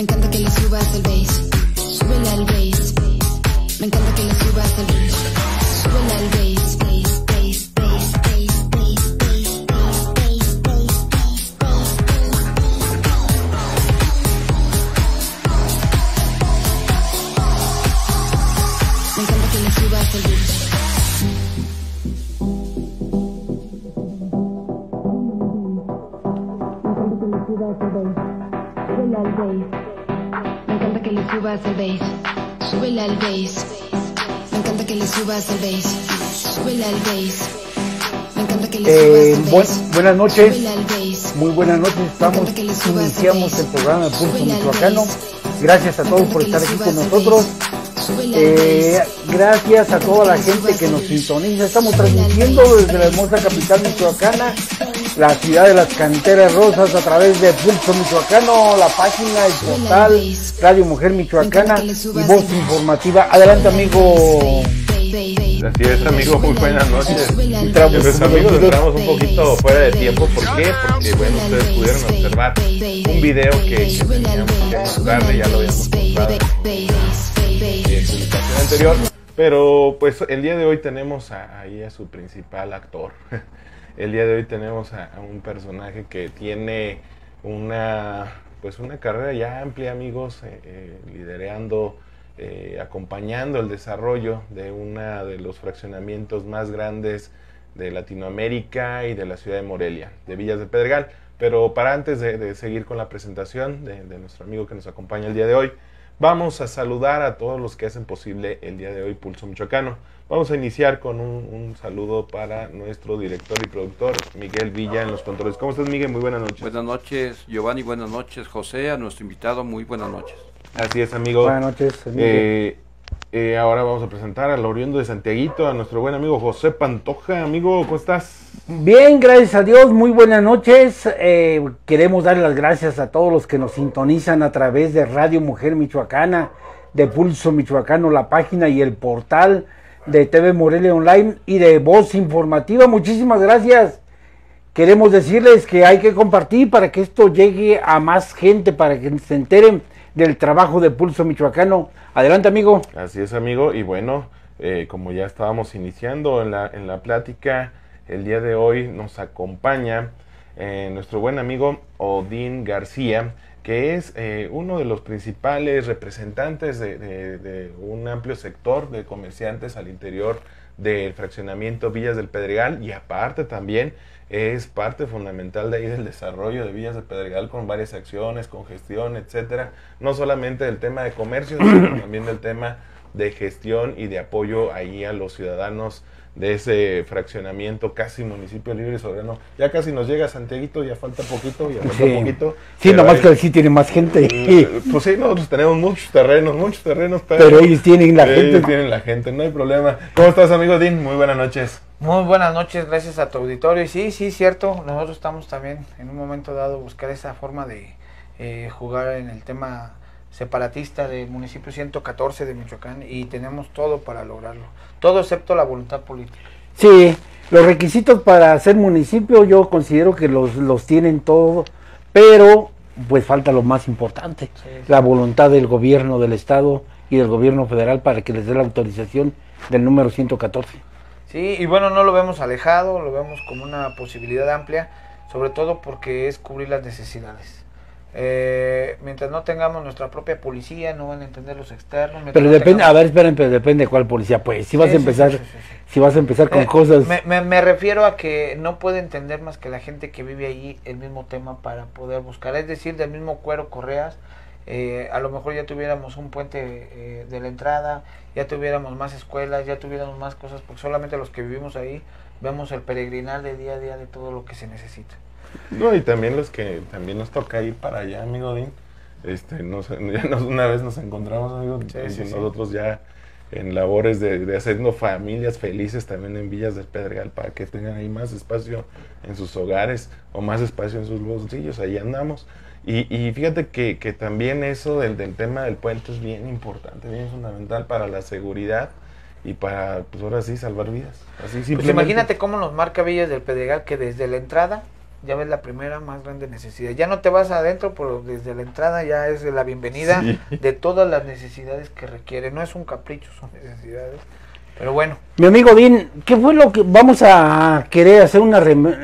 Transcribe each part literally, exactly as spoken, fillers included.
encanta que le subas el bass, súbele al bass. Me encanta que le subas el bass, súbele al bass, bass, bass, bass, bass, bass, bass, bass, bass, bass. Me encanta que le subas el bass. Súbele al bass. Me encanta que le subas el bass. Súbele al bass. Me encanta que le subas el bass. Súbele al bass. Me encanta que le subas Eh, el bu bass. buenas noches, Súbele al bass. muy buenas noches, estamos, que le subas el iniciamos bass. el programa de Pulso Súbele al Michoacano. bass. Gracias a Me todos encanta por que le estar aquí subas con el nosotros. bass. Súbele al Eh, bass. gracias a toda la que le gente subas que el nos bass. sintoniza. Estamos Súbele al transmitiendo bass. desde la hermosa capital michoacana, la ciudad de las canteras rosas, a través de Pulso Michoacano, la página, el portal, Radio Mujer Michoacana y Voz Informativa. Adelante, amigo. Así es, amigo, muy buenas noches. Entramos, Pues, amigos, entramos un poquito fuera de tiempo. ¿Por qué? Porque, bueno, ustedes pudieron observar un video que, que teníamos que mostrarle, ya lo habíamos mostrado en publicación anterior. Pero, pues, el día de hoy tenemos a, ahí a su principal actor. El día de hoy tenemos a, a un personaje que tiene una, pues, una carrera ya amplia, amigos, eh, eh, liderando, Eh, acompañando el desarrollo de uno de los fraccionamientos más grandes de Latinoamérica y de la ciudad de Morelia, de Villas del Pedregal. Pero para antes de, de seguir con la presentación de, de nuestro amigo que nos acompaña el día de hoy, vamos a saludar a todos los que hacen posible el día de hoy Pulso Michoacano. Vamos a iniciar con un, un saludo para nuestro director y productor, Miguel Villa, en los controles. ¿Cómo estás, Miguel? Muy buenas noches. Buenas noches, Giovanni. Buenas noches, José. A nuestro invitado, muy buenas noches. Así es, amigo. Buenas noches, amigo. Eh, eh, ahora vamos a presentar al oriundo de Santiaguito, a nuestro buen amigo José Pantoja. Amigo, ¿cómo estás? Bien, gracias a Dios, muy buenas noches. Eh, queremos dar las gracias a todos los que nos sintonizan a través de Radio Mujer Michoacana, de Pulso Michoacano, la página y el portal de T V Morelia Online y de Voz Informativa. Muchísimas gracias. Queremos decirles que hay que compartir para que esto llegue a más gente, para que se enteren del trabajo de Pulso Michoacano. Adelante, amigo. Así es, amigo. Y bueno, eh, como ya estábamos iniciando en la, en la plática, el día de hoy nos acompaña eh, nuestro buen amigo Odín García, que es eh, uno de los principales representantes de, de, de un amplio sector de comerciantes al interior del fraccionamiento Villas del Pedregal, y aparte también es parte fundamental de ahí del desarrollo de Villas del Pedregal, con varias acciones, con gestión, etcétera. No solamente del tema de comercio, sino también del tema de gestión y de apoyo ahí a los ciudadanos de ese fraccionamiento, casi municipio libre y soberano. Ya casi nos llega Santiaguito, ya falta poquito, ya falta Sí, poquito. sí, nomás ahí, que sí tiene más gente. eh, pues sí, nosotros tenemos muchos terrenos, muchos terrenos, pero, Pero ellos tienen la ellos gente. tienen la gente, no hay problema. ¿Cómo estás, amigo Dean? Muy buenas noches. Muy buenas noches, gracias a tu auditorio. Y sí, sí, cierto, nosotros estamos también en un momento dado buscar esa forma de eh, jugar en el tema separatista del municipio ciento catorce de Michoacán, y tenemos todo para lograrlo, todo excepto la voluntad política. Sí, los requisitos para ser municipio yo considero que los, los tienen todos, pero pues falta lo más importante, Sí, sí. la voluntad del gobierno del estado y del gobierno federal para que les dé la autorización del número ciento catorce. Sí, y bueno, no lo vemos alejado, lo vemos como una posibilidad amplia, sobre todo porque es cubrir las necesidades. Eh, mientras no tengamos nuestra propia policía, no van a entender los externos. Pero no depende, tengamos... a ver, esperen, pero depende de cuál policía, pues, si vas Sí, a sí, empezar, sí, sí, sí, sí. si vas a empezar con Eh, cosas... Me, me, me refiero a que no puede entender más que la gente que vive allí el mismo tema para poder buscar, es decir, del mismo cuero correas. Eh, a lo mejor ya tuviéramos un puente eh, de la entrada, ya tuviéramos más escuelas, ya tuviéramos más cosas, porque solamente los que vivimos ahí vemos el peregrinar de día a día de todo lo que se necesita. No, y también los que también nos toca ir para allá, amigo Dean. Este, nos, ya nos, una vez nos encontramos, amigo, Sí, y sí, sí. nosotros ya en labores de, de haciendo familias felices también en Villas del Pedregal, para que tengan ahí más espacio en sus hogares o más espacio en sus bolsillos. Ahí andamos. Y, y fíjate que, que también eso del, del tema del puente es bien importante, bien fundamental para la seguridad y para, pues ahora sí, salvar vidas. Así Pues simplemente. imagínate cómo nos marca Villas del Pedregal, que desde la entrada ya ves la primera más grande necesidad. Ya no te vas adentro, pero desde la entrada ya es la bienvenida sí. de todas las necesidades que requiere. No es un capricho, son necesidades. Pero bueno. Mi amigo Din, ¿qué fue lo que vamos a querer hacer una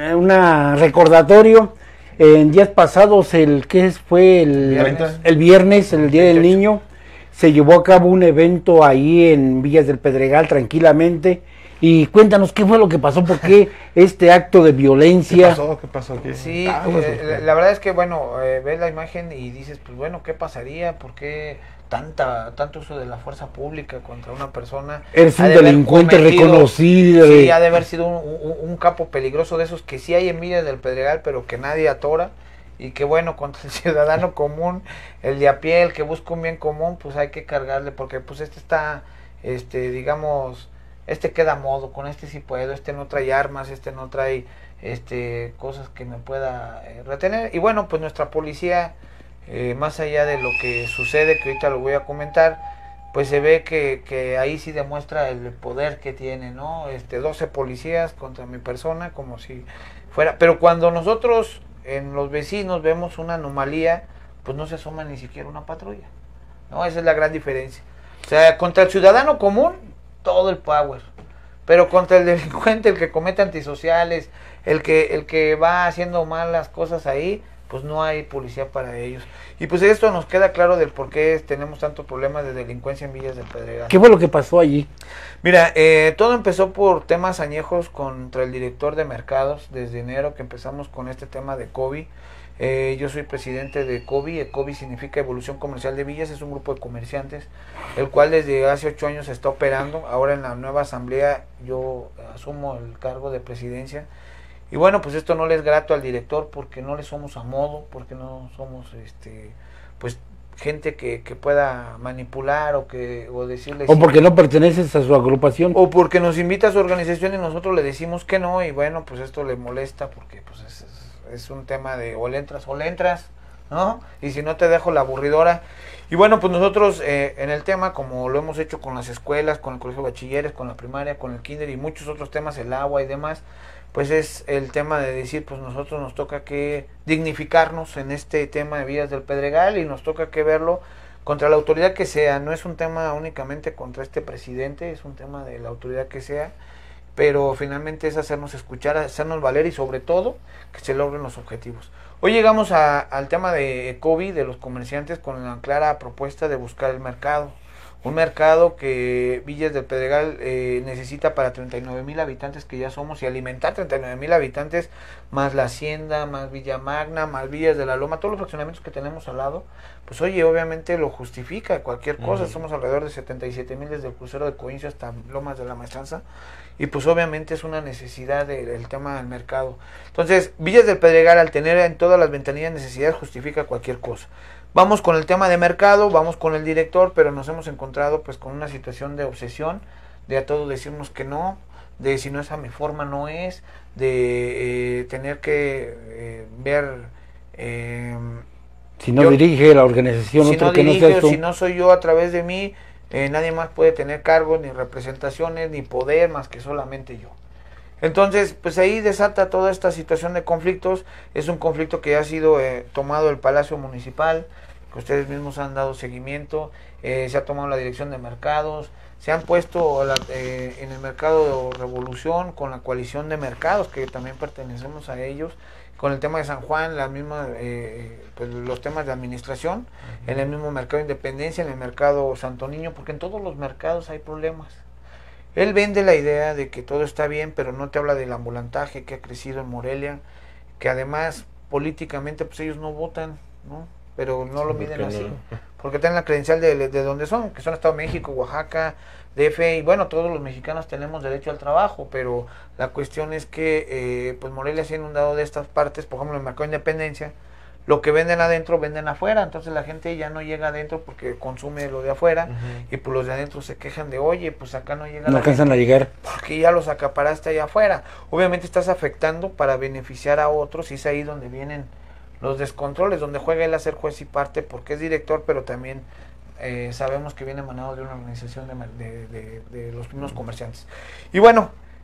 una recordatorio? En días pasados, el que fue el viernes, el, viernes, el Día del Niño, se llevó a cabo un evento ahí en Villas del Pedregal, tranquilamente. Y cuéntanos qué fue lo que pasó, por qué este acto de violencia. ¿Qué pasó? ¿Qué pasó aquí? Sí, ah, eh, la verdad es que, bueno, eh, ves la imagen y dices, pues bueno, ¿qué pasaría? ¿Por qué tanta tanto uso de la fuerza pública contra una persona? Eres un delincuente reconocido. Sí, ha de haber sido un, un, un capo peligroso de esos que sí hay en Villas del Pedregal, pero que nadie atora. Y que bueno, contra el ciudadano común, el de a pie, el que busca un bien común, pues hay que cargarle, porque pues este está, este digamos... Este queda a modo, con este sí puedo, este no trae armas, este no trae este cosas que me pueda eh, retener. Y bueno, pues nuestra policía, eh, más allá de lo que sucede, que ahorita lo voy a comentar, pues se ve que, que ahí sí demuestra el poder que tiene, ¿no? Este, doce policías contra mi persona, como si fuera... Pero cuando nosotros, en los vecinos, vemos una anomalía, pues no se asoma ni siquiera una patrulla, ¿no? Esa es la gran diferencia. O sea, contra el ciudadano común, todo el power, pero contra el delincuente, el que comete antisociales, el que el que va haciendo malas cosas ahí, pues no hay policía para ellos. Y pues esto nos queda claro del por qué tenemos tantos problemas de delincuencia en Villas del Pedregal. ¿Qué fue lo que pasó allí? Mira, eh, todo empezó por temas añejos contra el director de mercados, desde enero que empezamos con este tema de COVID. Eh, yo soy presidente de COBI. COBI significa Evolución Comercial de Villas, es un grupo de comerciantes, el cual desde hace ocho años está operando. Ahora en la nueva asamblea yo asumo el cargo de presidencia. Y bueno, pues esto no le es grato al director porque no le somos a modo, porque no somos este pues gente que, que pueda manipular o que o decirle... O porque no perteneces a su agrupación. O porque nos invita a su organización y nosotros le decimos que no, y bueno, pues esto le molesta porque pues es... es es un tema de o le entras o le entras, ¿no? Y si no te dejo la aburridora. Y bueno, pues nosotros eh, en el tema, como lo hemos hecho con las escuelas, con el colegio de bachilleres, con la primaria, con el kinder y muchos otros temas, el agua y demás, pues es el tema de decir, pues nosotros nos toca que dignificarnos en este tema de Villas del Pedregal y nos toca que verlo contra la autoridad que sea. No es un tema únicamente contra este presidente, es un tema de la autoridad que sea, pero finalmente es hacernos escuchar, hacernos valer y sobre todo que se logren los objetivos. Hoy llegamos a, al tema de COVID, de los comerciantes, con la clara propuesta de buscar el mercado. Un mercado que Villas del Pedregal eh, necesita para treinta y nueve mil habitantes que ya somos, y alimentar treinta y nueve mil habitantes, más la Hacienda, más Villa Magna, más Villas de la Loma, todos los fraccionamientos que tenemos al lado, pues oye, obviamente lo justifica cualquier cosa. Uh-huh. Somos alrededor de setenta y siete mil desde el crucero de Coincio hasta Lomas de la Maestranza, y pues obviamente es una necesidad del de, tema del mercado. Entonces, Villas del Pedregal, al tener en todas las ventanillas necesidades, justifica cualquier cosa. Vamos con el tema de mercado, vamos con el director, pero nos hemos encontrado pues con una situación de obsesión, de a todo decirnos que no, de si no es a mi forma no es, de eh, tener que eh, ver... Eh, si no yo, dirige la organización, si otro no que dirige, no sea si no soy yo a través de mí, eh, nadie más puede tener cargos, ni representaciones, ni poder, más que solamente yo. Entonces, pues ahí desata toda esta situación de conflictos. Es un conflicto que ha sido eh, tomado el Palacio Municipal, que ustedes mismos han dado seguimiento, eh, se ha tomado la dirección de mercados, se han puesto la, eh, en el mercado de Revolución con la coalición de mercados, que también pertenecemos a ellos, con el tema de San Juan, la misma, eh, pues los temas de administración, uh-huh. En el mismo mercado de Independencia, en el mercado Santo Niño, porque en todos los mercados hay problemas. Él vende la idea de que todo está bien, pero no te habla del ambulantaje que ha crecido en Morelia, que además políticamente pues ellos no votan, ¿no? Pero no sí, lo miden así, no. Porque tienen la credencial de, de donde son, que son Estado de México, Oaxaca, D F, y bueno, todos los mexicanos tenemos derecho al trabajo, pero la cuestión es que eh, pues Morelia se ha inundado de estas partes, por ejemplo en el mercado de Independencia, lo que venden adentro venden afuera, entonces la gente ya no llega adentro porque consume lo de afuera, uh-huh. Y pues los de adentro se quejan de, oye, pues acá no llega no alcanzan a llegar porque ya los acaparaste allá afuera. Obviamente estás afectando para beneficiar a otros, y es ahí donde vienen los descontroles, donde juega él a ser juez y parte, porque es director, pero también eh, sabemos que viene emanado de una organización de, de, de, de los mismos comerciantes. Y bueno,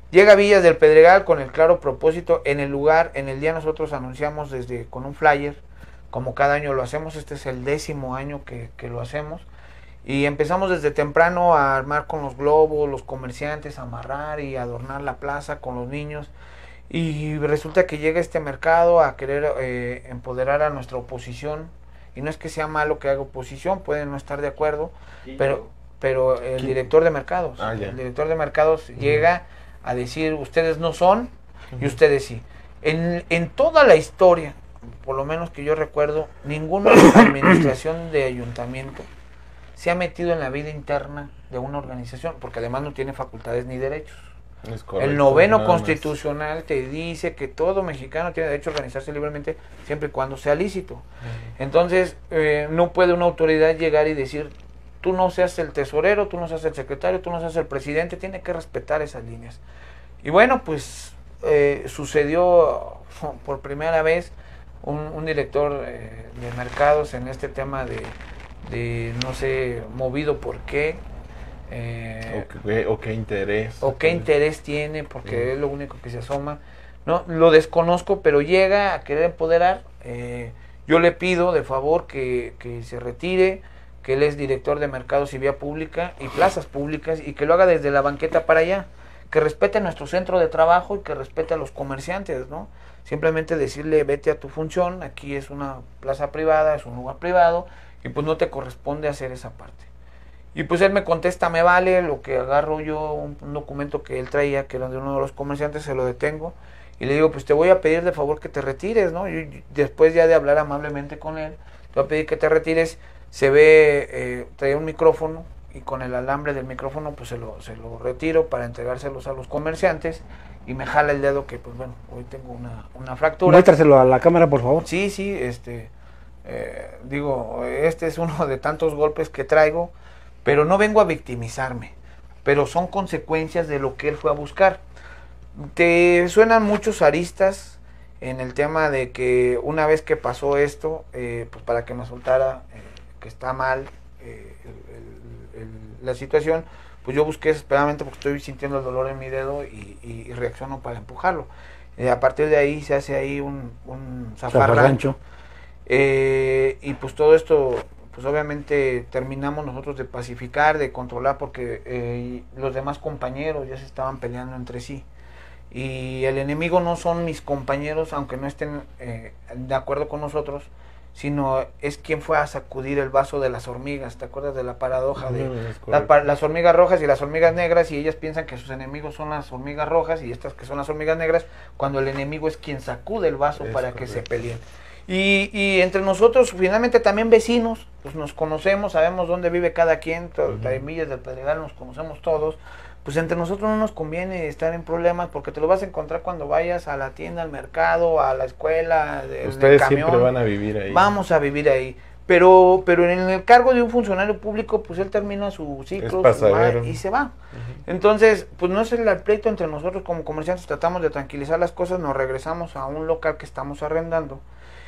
Llega a Villas del Pedregal con el claro propósito, en el lugar, en el día nosotros anunciamos desde con un flyer, como cada año lo hacemos, este es el décimo año que, que lo hacemos, y empezamos desde temprano a armar con los globos, los comerciantes, a amarrar y adornar la plaza con los niños, y resulta que llega este mercado a querer eh, empoderar a nuestra oposición, y no es que sea malo que haga oposición, pueden no estar de acuerdo, sí, pero, pero el director de mercados, ah, el director de mercados uh-huh. llega a decir, ustedes no son, uh-huh. y ustedes sí. En, en toda la historia, por lo menos que yo recuerdo, ninguna administración de ayuntamiento se ha metido en la vida interna de una organización, porque además no tiene facultades ni derechos. Es correcto, el noveno constitucional más. Te dice que todo mexicano tiene derecho a organizarse libremente siempre y cuando sea lícito. Uh-huh. Entonces, eh, no puede una autoridad llegar y decir, tú no seas el tesorero, tú no seas el secretario, tú no seas el presidente, tiene que respetar esas líneas. Y bueno, pues eh, sucedió por primera vez un, un director eh, de mercados en este tema de, de no sé, movido por qué. Eh, o, qué, o qué interés o qué interés tiene, porque sí. es lo único que se asoma, no lo desconozco, pero llega a querer empoderar. eh, yo le pido de favor que, que se retire, que él es director de mercados y vía pública y plazas públicas, y que lo haga desde la banqueta para allá, que respete nuestro centro de trabajo y que respete a los comerciantes, ¿no? Simplemente decirle, vete a tu función, aquí es una plaza privada, es un lugar privado, y pues no te corresponde hacer esa parte. Y pues él me contesta, me vale, lo que agarro yo, un, un documento que él traía, que era de uno de los comerciantes, se lo detengo, y le digo, pues te voy a pedir de favor que te retires, ¿no? Y, y después ya de hablar amablemente con él, te voy a pedir que te retires. Se ve, eh, traía un micrófono, y con el alambre del micrófono, pues se lo, se lo retiro para entregárselos a los comerciantes, y me jala el dedo que, pues bueno, hoy tengo una, una fractura. Muéstraselo a la cámara, por favor. Sí, sí, este, eh, digo, este es uno de tantos golpes que traigo, pero no vengo a victimizarme, pero son consecuencias de lo que él fue a buscar. Te suenan muchos aristas en el tema de que una vez que pasó esto, eh, pues para que me soltara eh, que está mal eh, el, el, el, la situación, pues yo busqué desesperadamente porque estoy sintiendo el dolor en mi dedo y, y, y reacciono para empujarlo. Eh, a partir de ahí se hace ahí un, un zafarrancho. Eh, y pues todo esto, pues obviamente terminamos nosotros de pacificar, de controlar, porque eh, los demás compañeros ya se estaban peleando entre sí. Y el enemigo no son mis compañeros, aunque no estén eh, de acuerdo con nosotros, sino es quien fue a sacudir el vaso de las hormigas. ¿Te acuerdas de la paradoja de no, la, las hormigas rojas y las hormigas negras? Y ellas piensan que sus enemigos son las hormigas rojas y estas que son las hormigas negras, cuando el enemigo es quien sacude el vaso es para correcto. Que se peleen. Y, y entre nosotros, finalmente también vecinos, pues nos conocemos, sabemos dónde vive cada quien, uh-huh. en Villas del Pedregal nos conocemos todos. Pues entre nosotros no nos conviene estar en problemas, porque te lo vas a encontrar cuando vayas a la tienda, al mercado, a la escuela, de, ustedes del camión. Siempre van a vivir ahí. Vamos a vivir ahí. Pero pero en el cargo de un funcionario público, pues él termina su ciclo su va, y se va. Uh-huh. Entonces, pues no es el pleito entre nosotros como comerciantes, tratamos de tranquilizar las cosas, nos regresamos a un local que estamos arrendando.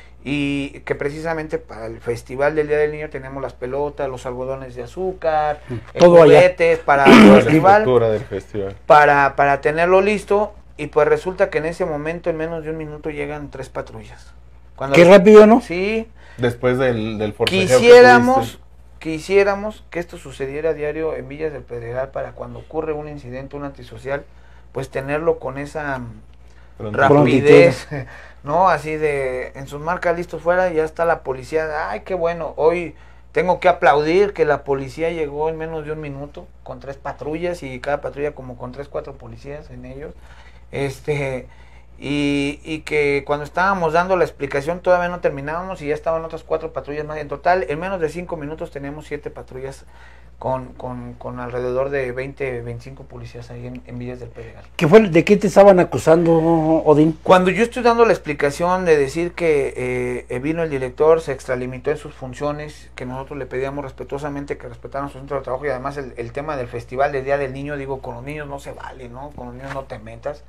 Y que precisamente para el festival del Día del Niño tenemos las pelotas, los algodones de azúcar, todo juguetes para el festival, del festival. Para, para tenerlo listo. Y pues resulta que en ese momento, en menos de un minuto, llegan tres patrullas. Cuando Qué rápido, ¿no? Sí. Después del, del forcejeo Quisiéramos, que quisiéramos que esto sucediera a diario en Villas del Pedregal, para cuando ocurre un incidente, un antisocial, pues tenerlo con esa Pronto. rapidez. No, así de, en sus marcas listos fuera, ya está la policía. Ay, qué bueno, hoy tengo que aplaudir que la policía llegó en menos de un minuto, con tres patrullas, y cada patrulla como con tres, cuatro policías en ellos. Este, y, y que cuando estábamos dando la explicación todavía no terminábamos y ya estaban otras cuatro patrullas más. En total, en menos de cinco minutos tenemos siete patrullas con, con, con alrededor de veinte, veinticinco policías ahí en, en Villas del Pedregal. ¿Qué fue, ¿De qué te estaban acusando, Odín? Cuando yo estoy dando la explicación de decir que eh, vino el director, se extralimitó en sus funciones, que nosotros le pedíamos respetuosamente que respetaran su centro de trabajo, y además el, el tema del festival del Día del Niño, digo, con los niños no se vale, ¿no? Con los niños no te metas.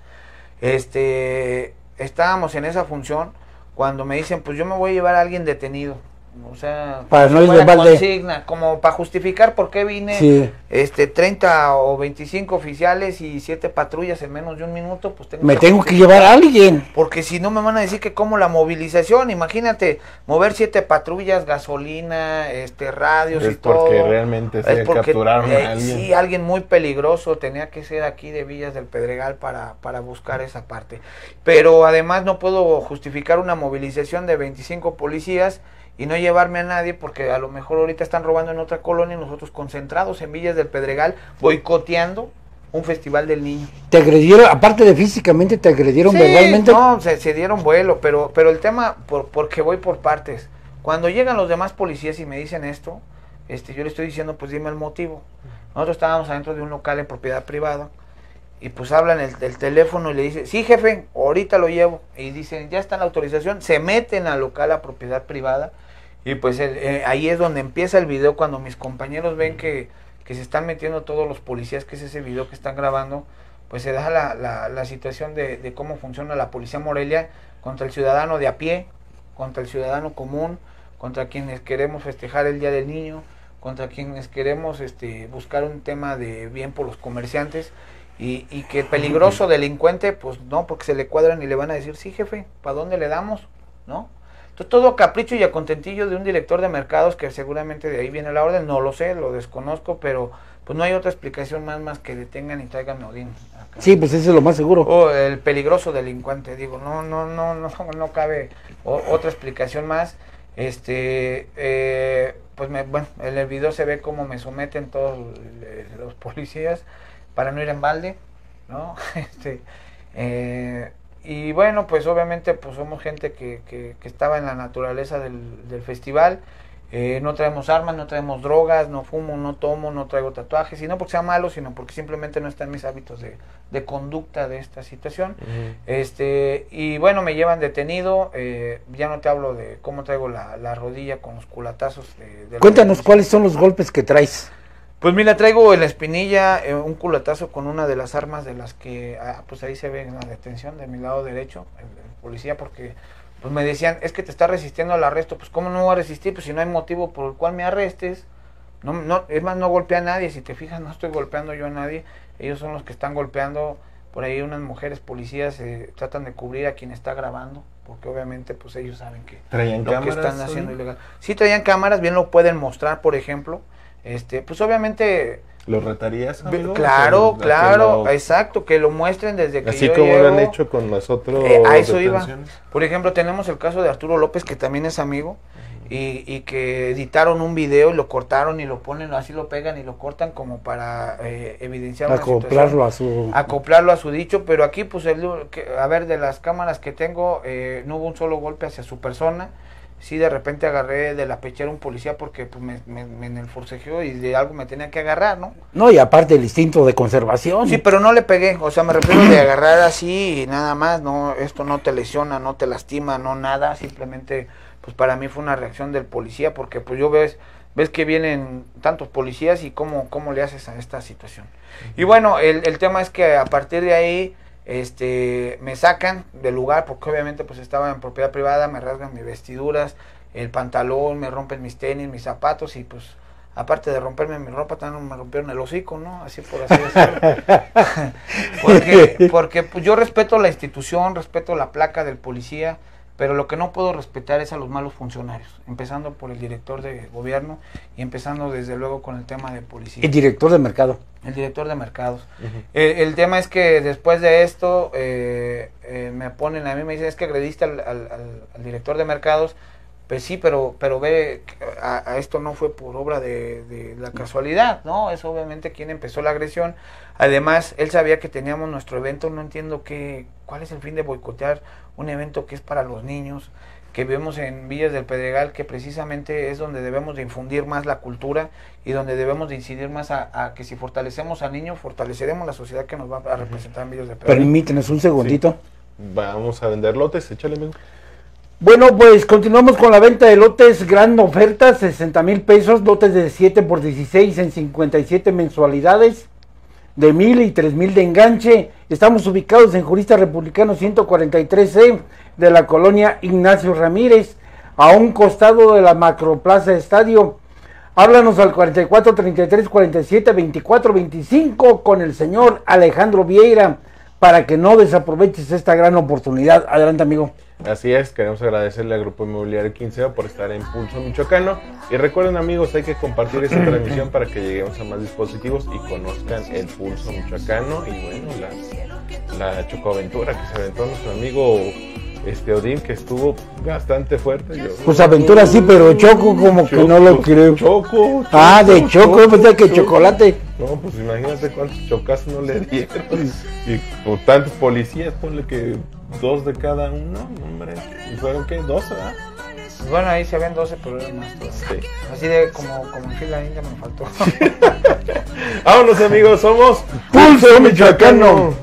Este, estábamos en esa función cuando me dicen, pues yo me voy a llevar a alguien detenido. O sea, para no ir fuera de balde. consigna, como para justificar por qué vine, Sí. este, treinta o veinticinco oficiales y siete patrullas en menos de un minuto, pues tengo Me que tengo que llevar a alguien. porque si no me van a decir que como la movilización, imagínate, mover siete patrullas, gasolina, este, radios Es y todo. porque realmente se Es porque, capturaron eh, a alguien. Sí, alguien muy peligroso tenía que ser aquí de Villas del Pedregal para, para buscar esa parte. Pero además no puedo justificar una movilización de veinticinco policías y no llevarme a nadie porque a lo mejor ahorita están robando en otra colonia y nosotros concentrados en Villas del Pedregal boicoteando un festival del niño. Te agredieron, aparte de físicamente, te agredieron Sí, verbalmente. no, se, se dieron vuelo, pero, pero el tema, por, porque voy por partes. Cuando llegan los demás policías y me dicen esto, este, yo le estoy diciendo, pues dime el motivo. Nosotros estábamos adentro de un local en propiedad privada y pues hablan el, el teléfono y le dicen, sí jefe, ahorita lo llevo. Y dicen, ya está la autorización, se meten al local a propiedad privada y pues el, eh, ahí es donde empieza el video cuando mis compañeros ven que, que se están metiendo todos los policías, que es ese video que están grabando, pues se da la, la, la situación de, de cómo funciona la Policía Morelia contra el ciudadano de a pie, contra el ciudadano común, contra quienes queremos festejar el Día del Niño, contra quienes queremos este, buscar un tema de bien por los comerciantes, y, y que el peligroso delincuente, pues no, porque se le cuadran y le van a decir, sí jefe, ¿para dónde le damos? ¿No? Entonces todo a capricho y a contentillo de un director de mercados que seguramente de ahí viene la orden, no lo sé, lo desconozco, pero pues no hay otra explicación más más que detengan y traigan a Odín acá. Sí, pues eso es lo más seguro. O el peligroso delincuente, digo, no, no, no, no, no cabe o, otra explicación más. Este, eh, pues me, bueno, en el video se ve cómo me someten todos los policías para no ir en balde, ¿no? Este, eh, y bueno, pues obviamente pues somos gente que, que, que estaba en la naturaleza del, del festival. Eh, no traemos armas, no traemos drogas, no fumo, no tomo, no traigo tatuajes, y no porque sea malo, sino porque simplemente no están mis hábitos de, de conducta de esta situación. Uh-huh. Este, y bueno, me llevan detenido, eh, ya no te hablo de cómo traigo la, la rodilla con los culatazos. De, de Cuéntanos cuáles son los golpes que traes. Pues mira, traigo en la espinilla eh, un culatazo con una de las armas de las que, ah, pues ahí se ve en la detención de mi lado derecho, el, el policía, porque pues me decían, es que te está resistiendo al arresto. Pues cómo no voy a resistir, pues si no hay motivo por el cual me arrestes. No, no, es más, no golpea a nadie, si te fijas no estoy golpeando yo a nadie, ellos son los que están golpeando. Por ahí unas mujeres policías eh, tratan de cubrir a quien está grabando, porque obviamente pues ellos saben que ¿Traían lo cámaras, que están ¿sí? haciendo ilegal. Sí traían cámaras, bien lo pueden mostrar, por ejemplo. Este, pues obviamente ¿lo retarías, amigo? Claro, O sea, claro, lo... exacto, que lo muestren desde que así yo como llego. lo han hecho con nosotros. Eh, a eso iba. Por ejemplo, tenemos el caso de Arturo López, que también es amigo, uh-huh. y, y que editaron un video y lo cortaron y lo ponen, así lo pegan y lo cortan como para eh, evidenciar una acoplarlo a su acoplarlo a su dicho, pero aquí pues el, que, a ver, de las cámaras que tengo, eh, no hubo un solo golpe hacia su persona. Sí, de repente agarré de la pechera un policía porque pues me, me, me en el forcejeo y de algo me tenía que agarrar, ¿no? No, y aparte el instinto de conservación. Sí, pero no le pegué, o sea, me refiero de agarrar así y nada más, no, esto no te lesiona, no te lastima, no nada, simplemente pues para mí fue una reacción del policía porque pues yo ves, ves que vienen tantos policías y cómo, cómo le haces a esta situación. Uh-huh. Y bueno, el, el tema es que a partir de ahí este me sacan del lugar porque obviamente pues estaba en propiedad privada, me rasgan mis vestiduras, el pantalón, me rompen mis tenis, mis zapatos y pues aparte de romperme mi ropa también me rompieron el hocico, ¿no? Así por así decirlo. porque porque pues, yo respeto la institución, respeto la placa del policía, pero lo que no puedo respetar es a los malos funcionarios, empezando por el director de gobierno y empezando desde luego con el tema de policía. El director de mercado. El director de mercados. Uh-huh. el, el tema es que después de esto eh, eh, me ponen, a mí me dicen, es que agrediste al, al, al director de mercados. Pues sí, pero pero ve, a, a esto no fue por obra de, de la casualidad, ¿no? Es obviamente quien empezó la agresión. Además, él sabía que teníamos nuestro evento, no entiendo qué, cuál es el fin de boicotear un evento que es para los niños, que vemos en Villas del Pedregal, que precisamente es donde debemos de infundir más la cultura y donde debemos de incidir más a, a que si fortalecemos a niños, fortaleceremos la sociedad que nos va a representar en Villas del Pedregal. Permítenos un segundito. Sí. Vamos a vender lotes, échale, amigo. Bueno, pues continuamos con la venta de lotes, gran oferta, sesenta mil pesos, lotes de siete por dieciséis en cincuenta y siete mensualidades, de mil y tres mil de enganche. Estamos ubicados en Jurista Republicano ciento cuarenta y tres C de la colonia Ignacio Ramírez. a un costado de la Macroplaza Estadio. Háblanos al cuarenta y cuatro, treinta y tres, cuarenta y siete, veinticuatro, veinticinco con el señor Alejandro Vieira para que no desaproveches esta gran oportunidad. Adelante, amigo. Así es, queremos agradecerle al Grupo Inmobiliario Quinceo por estar en Pulso Michoacano. Y recuerden, amigos, hay que compartir esta transmisión para que lleguemos a más dispositivos y conozcan el Pulso Michoacano. Y bueno, la, la chocoaventura que se aventó nuestro amigo este Odín, que estuvo bastante fuerte. Yo, pues aventura sí, pero Choco como choco, que no lo creo. Choco, choco ah, de Choco, yo pensé que choco. Chocolate. No, pues imagínate cuántos chocazos no le dieron. Y, y por tantos policías, ponle que dos de cada uno, hombre. ¿Y fueron qué? ¿doce, verdad? Bueno, ahí se ven doce, pero eran más. Sí. Así de como, como en fila india me faltó. Vámonos, amigos, somos Pulso Michoacano.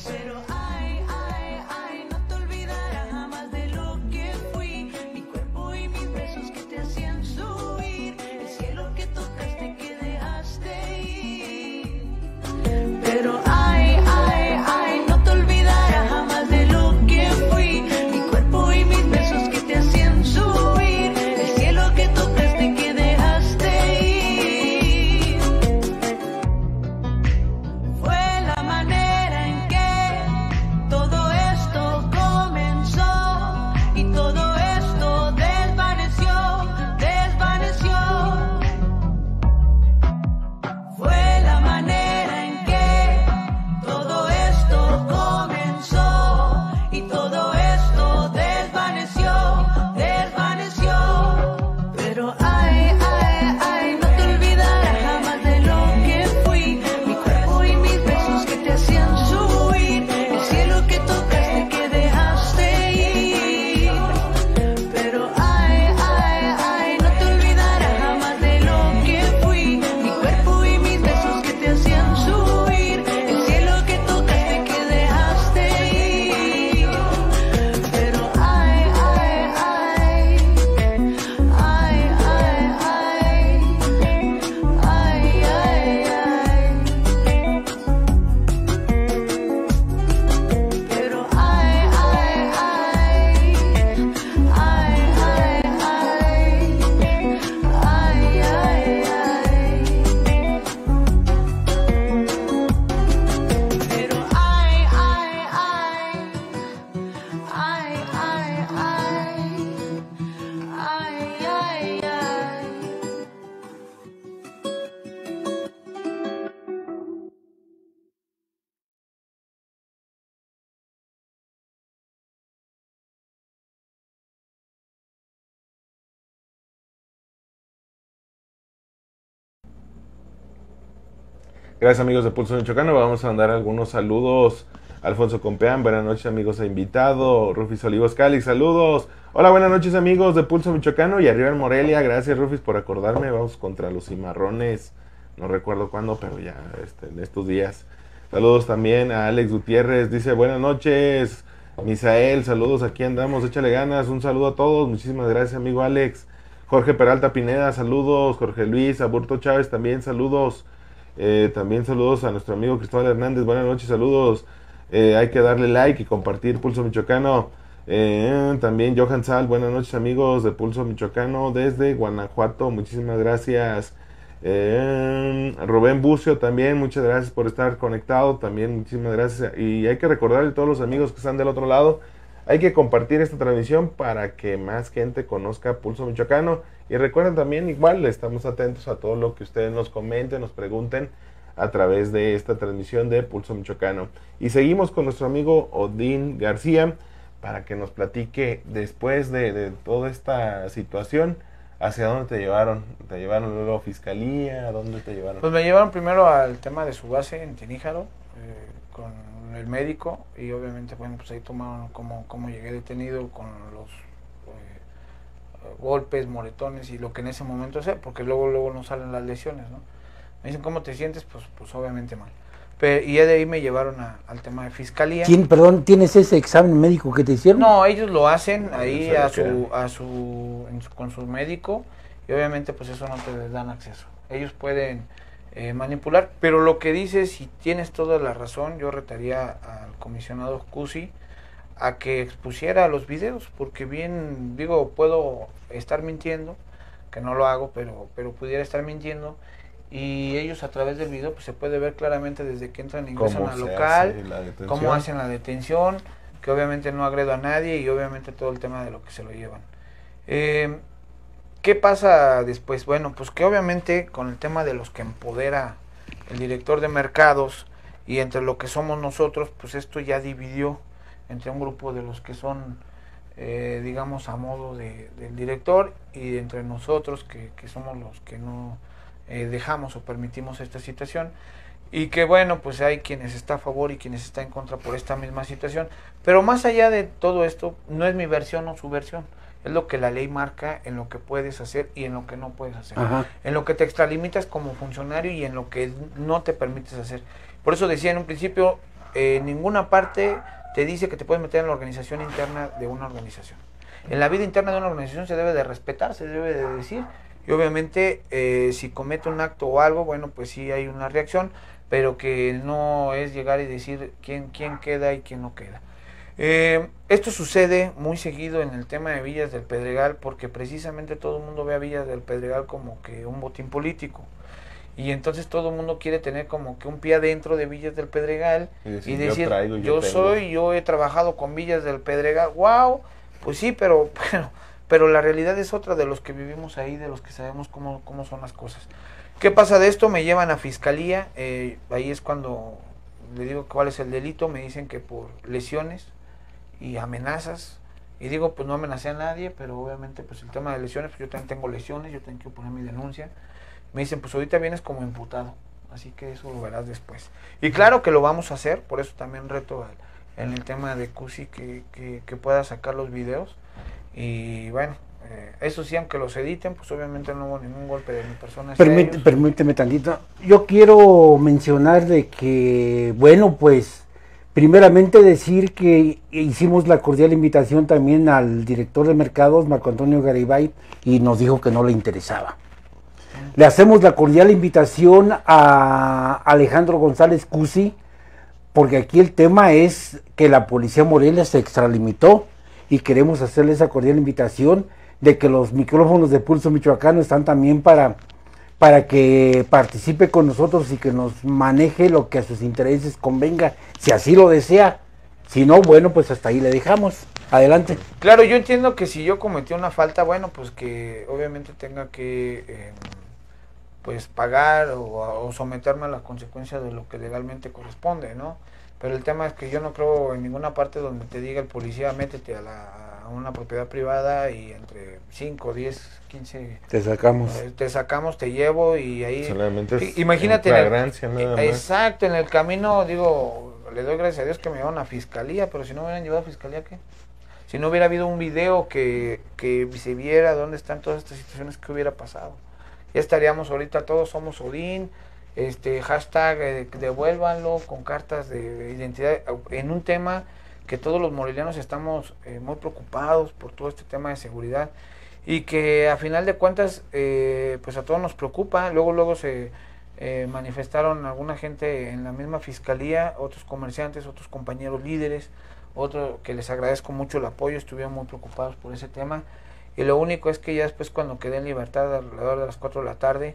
Gracias, amigos de Pulso Michoacano. Vamos a mandar algunos saludos. Alfonso Compeán, buenas noches, amigos e invitado. Rufis Olivos Cali, saludos. Hola, buenas noches, amigos de Pulso Michoacano y arriba en Morelia. Gracias, Rufis, por acordarme. Vamos contra los Cimarrones. No recuerdo cuándo, pero ya este, en estos días. Saludos también a Alex Gutiérrez. Dice, buenas noches, Misael. Saludos, aquí andamos. Échale ganas. Un saludo a todos. Muchísimas gracias, amigo Alex. Jorge Peralta Pineda, saludos. Jorge Luis Aburto Chávez, también saludos. Eh, también saludos a nuestro amigo Cristóbal Hernández, buenas noches, saludos. Eh, hay que darle like y compartir Pulso Michoacano. Eh, también Johan Sal, buenas noches, amigos de Pulso Michoacano desde Guanajuato, muchísimas gracias. Eh, Rubén Bucio también, muchas gracias por estar conectado, también muchísimas gracias. Y hay que recordarle a todos los amigos que están del otro lado, hay que compartir esta transmisión para que más gente conozca Pulso Michoacano. Y recuerden también, igual, estamos atentos a todo lo que ustedes nos comenten, nos pregunten a través de esta transmisión de Pulso Michoacano. Y seguimos con nuestro amigo Odín García para que nos platique después de, de toda esta situación, ¿hacia dónde te llevaron? ¿Te llevaron luego a Fiscalía? ¿A dónde te llevaron? Pues me llevaron primero al tema de su base en Tiníjaro, eh, con el médico, y obviamente, bueno, pues ahí tomaron cómo, cómo llegué detenido con los eh, golpes, moretones y lo que en ese momento sé, porque luego luego no salen las lesiones, ¿no? Me dicen, ¿cómo te sientes? Pues, pues obviamente mal. Pero, y de ahí me llevaron a, al tema de Fiscalía. ¿Quién, perdón, tienes ese examen médico que te hicieron? No, ellos lo hacen ahí a su, a su, en su, con su médico, y obviamente pues eso no te dan acceso. Ellos pueden eh, manipular, pero lo que dices, si tienes toda la razón, yo retaría al comisionado Cusi a que expusiera los videos, porque bien, digo, puedo estar mintiendo, que no lo hago, pero, pero pudiera estar mintiendo, y ellos a través del video pues se puede ver claramente desde que entran e ingresan al local, cómo hacen la detención, que obviamente no agredo a nadie y obviamente todo el tema de lo que se lo llevan. Eh, ¿Qué pasa después? Bueno, pues que obviamente con el tema de los que empodera el director de mercados y entre lo que somos nosotros, pues esto ya dividió entre un grupo de los que son, eh, digamos, a modo de, del director y entre nosotros que, que somos los que no eh, dejamos o permitimos esta situación. Y que bueno, pues hay quienes está a favor y quienes está en contra por esta misma situación. Pero más allá de todo esto, no es mi versión o su versión. Es lo que la ley marca en lo que puedes hacer y en lo que no puedes hacer. Ajá. En lo que te extralimitas como funcionario y en lo que no te permites hacer. Por eso decía en un principio, eh, ninguna parte te dice que te puedes meter en la organización interna de una organización. En la vida interna de una organización se debe de respetar, se debe de decir. Y obviamente, eh, si comete un acto o algo, bueno, pues sí hay una reacción, pero que no es llegar y decir quién, quién queda y quién no queda. Eh, esto sucede muy seguido en el tema de Villas del Pedregal, porque precisamente todo el mundo ve a Villas del Pedregal como que un botín político. Y entonces todo el mundo quiere tener como que un pie adentro de Villas del Pedregal y decir, y decir yo, traigo, yo, yo soy, yo he trabajado con Villas del Pedregal, wow, pues sí, pero, pero, pero la realidad es otra de los que vivimos ahí, de los que sabemos cómo, cómo son las cosas. ¿Qué pasa de esto? Me llevan a fiscalía, eh, ahí es cuando le digo cuál es el delito, me dicen que por lesiones y amenazas, y digo, pues no amenacé a nadie, pero obviamente pues el tema de lesiones, pues yo también tengo lesiones, yo tengo que poner mi denuncia. Me dicen, pues ahorita vienes como imputado, así que eso lo verás después. Y claro que lo vamos a hacer, por eso también reto al, en el tema de Cusi que, que, que pueda sacar los videos. Y bueno, eh, eso sí, aunque los editen, pues obviamente no hubo ningún golpe de mi persona. Permite, permíteme tantito. Yo quiero mencionar de que, bueno, pues, primeramente decir que hicimos la cordial invitación también al director de mercados, Marco Antonio Garibay, y nos dijo que no le interesaba. Le hacemos la cordial invitación a Alejandro González Cusi, porque aquí el tema es que la policía Morelia se extralimitó y queremos hacerle esa cordial invitación de que los micrófonos de Pulso Michoacano están también para, para que participe con nosotros y que nos maneje lo que a sus intereses convenga, si así lo desea. Si no, bueno, pues hasta ahí le dejamos. Adelante. Claro, yo entiendo que si yo cometí una falta, bueno, pues que obviamente tenga que eh, pues pagar o, o someterme a las consecuencias de lo que legalmente corresponde, ¿no? Pero el tema es que yo no creo en ninguna parte donde te diga el policía, métete a, la, a una propiedad privada y entre cinco, diez, quince... Te sacamos. Eh, te sacamos, te llevo y ahí... Solamente es imagínate, en en flagrancia, el, nada más. Exacto, en el camino, digo, le doy gracias a Dios que me llevaron a fiscalía, pero si no me hubieran llevado a fiscalía, ¿qué? Si no hubiera habido un video que, que se viera dónde están todas estas situaciones, ¿qué hubiera pasado? Ya estaríamos ahorita, todos somos Odín, este hashtag eh, devuélvanlo con cartas de identidad, en un tema que todos los morelianos estamos eh, muy preocupados por todo este tema de seguridad y que a final de cuentas eh, pues a todos nos preocupa. Luego luego se eh, manifestaron alguna gente en la misma fiscalía, otros comerciantes, otros compañeros líderes, otros que les agradezco mucho el apoyo, estuvieron muy preocupados por ese tema. Y lo único es que ya después, cuando quedé en libertad alrededor de las cuatro de la tarde,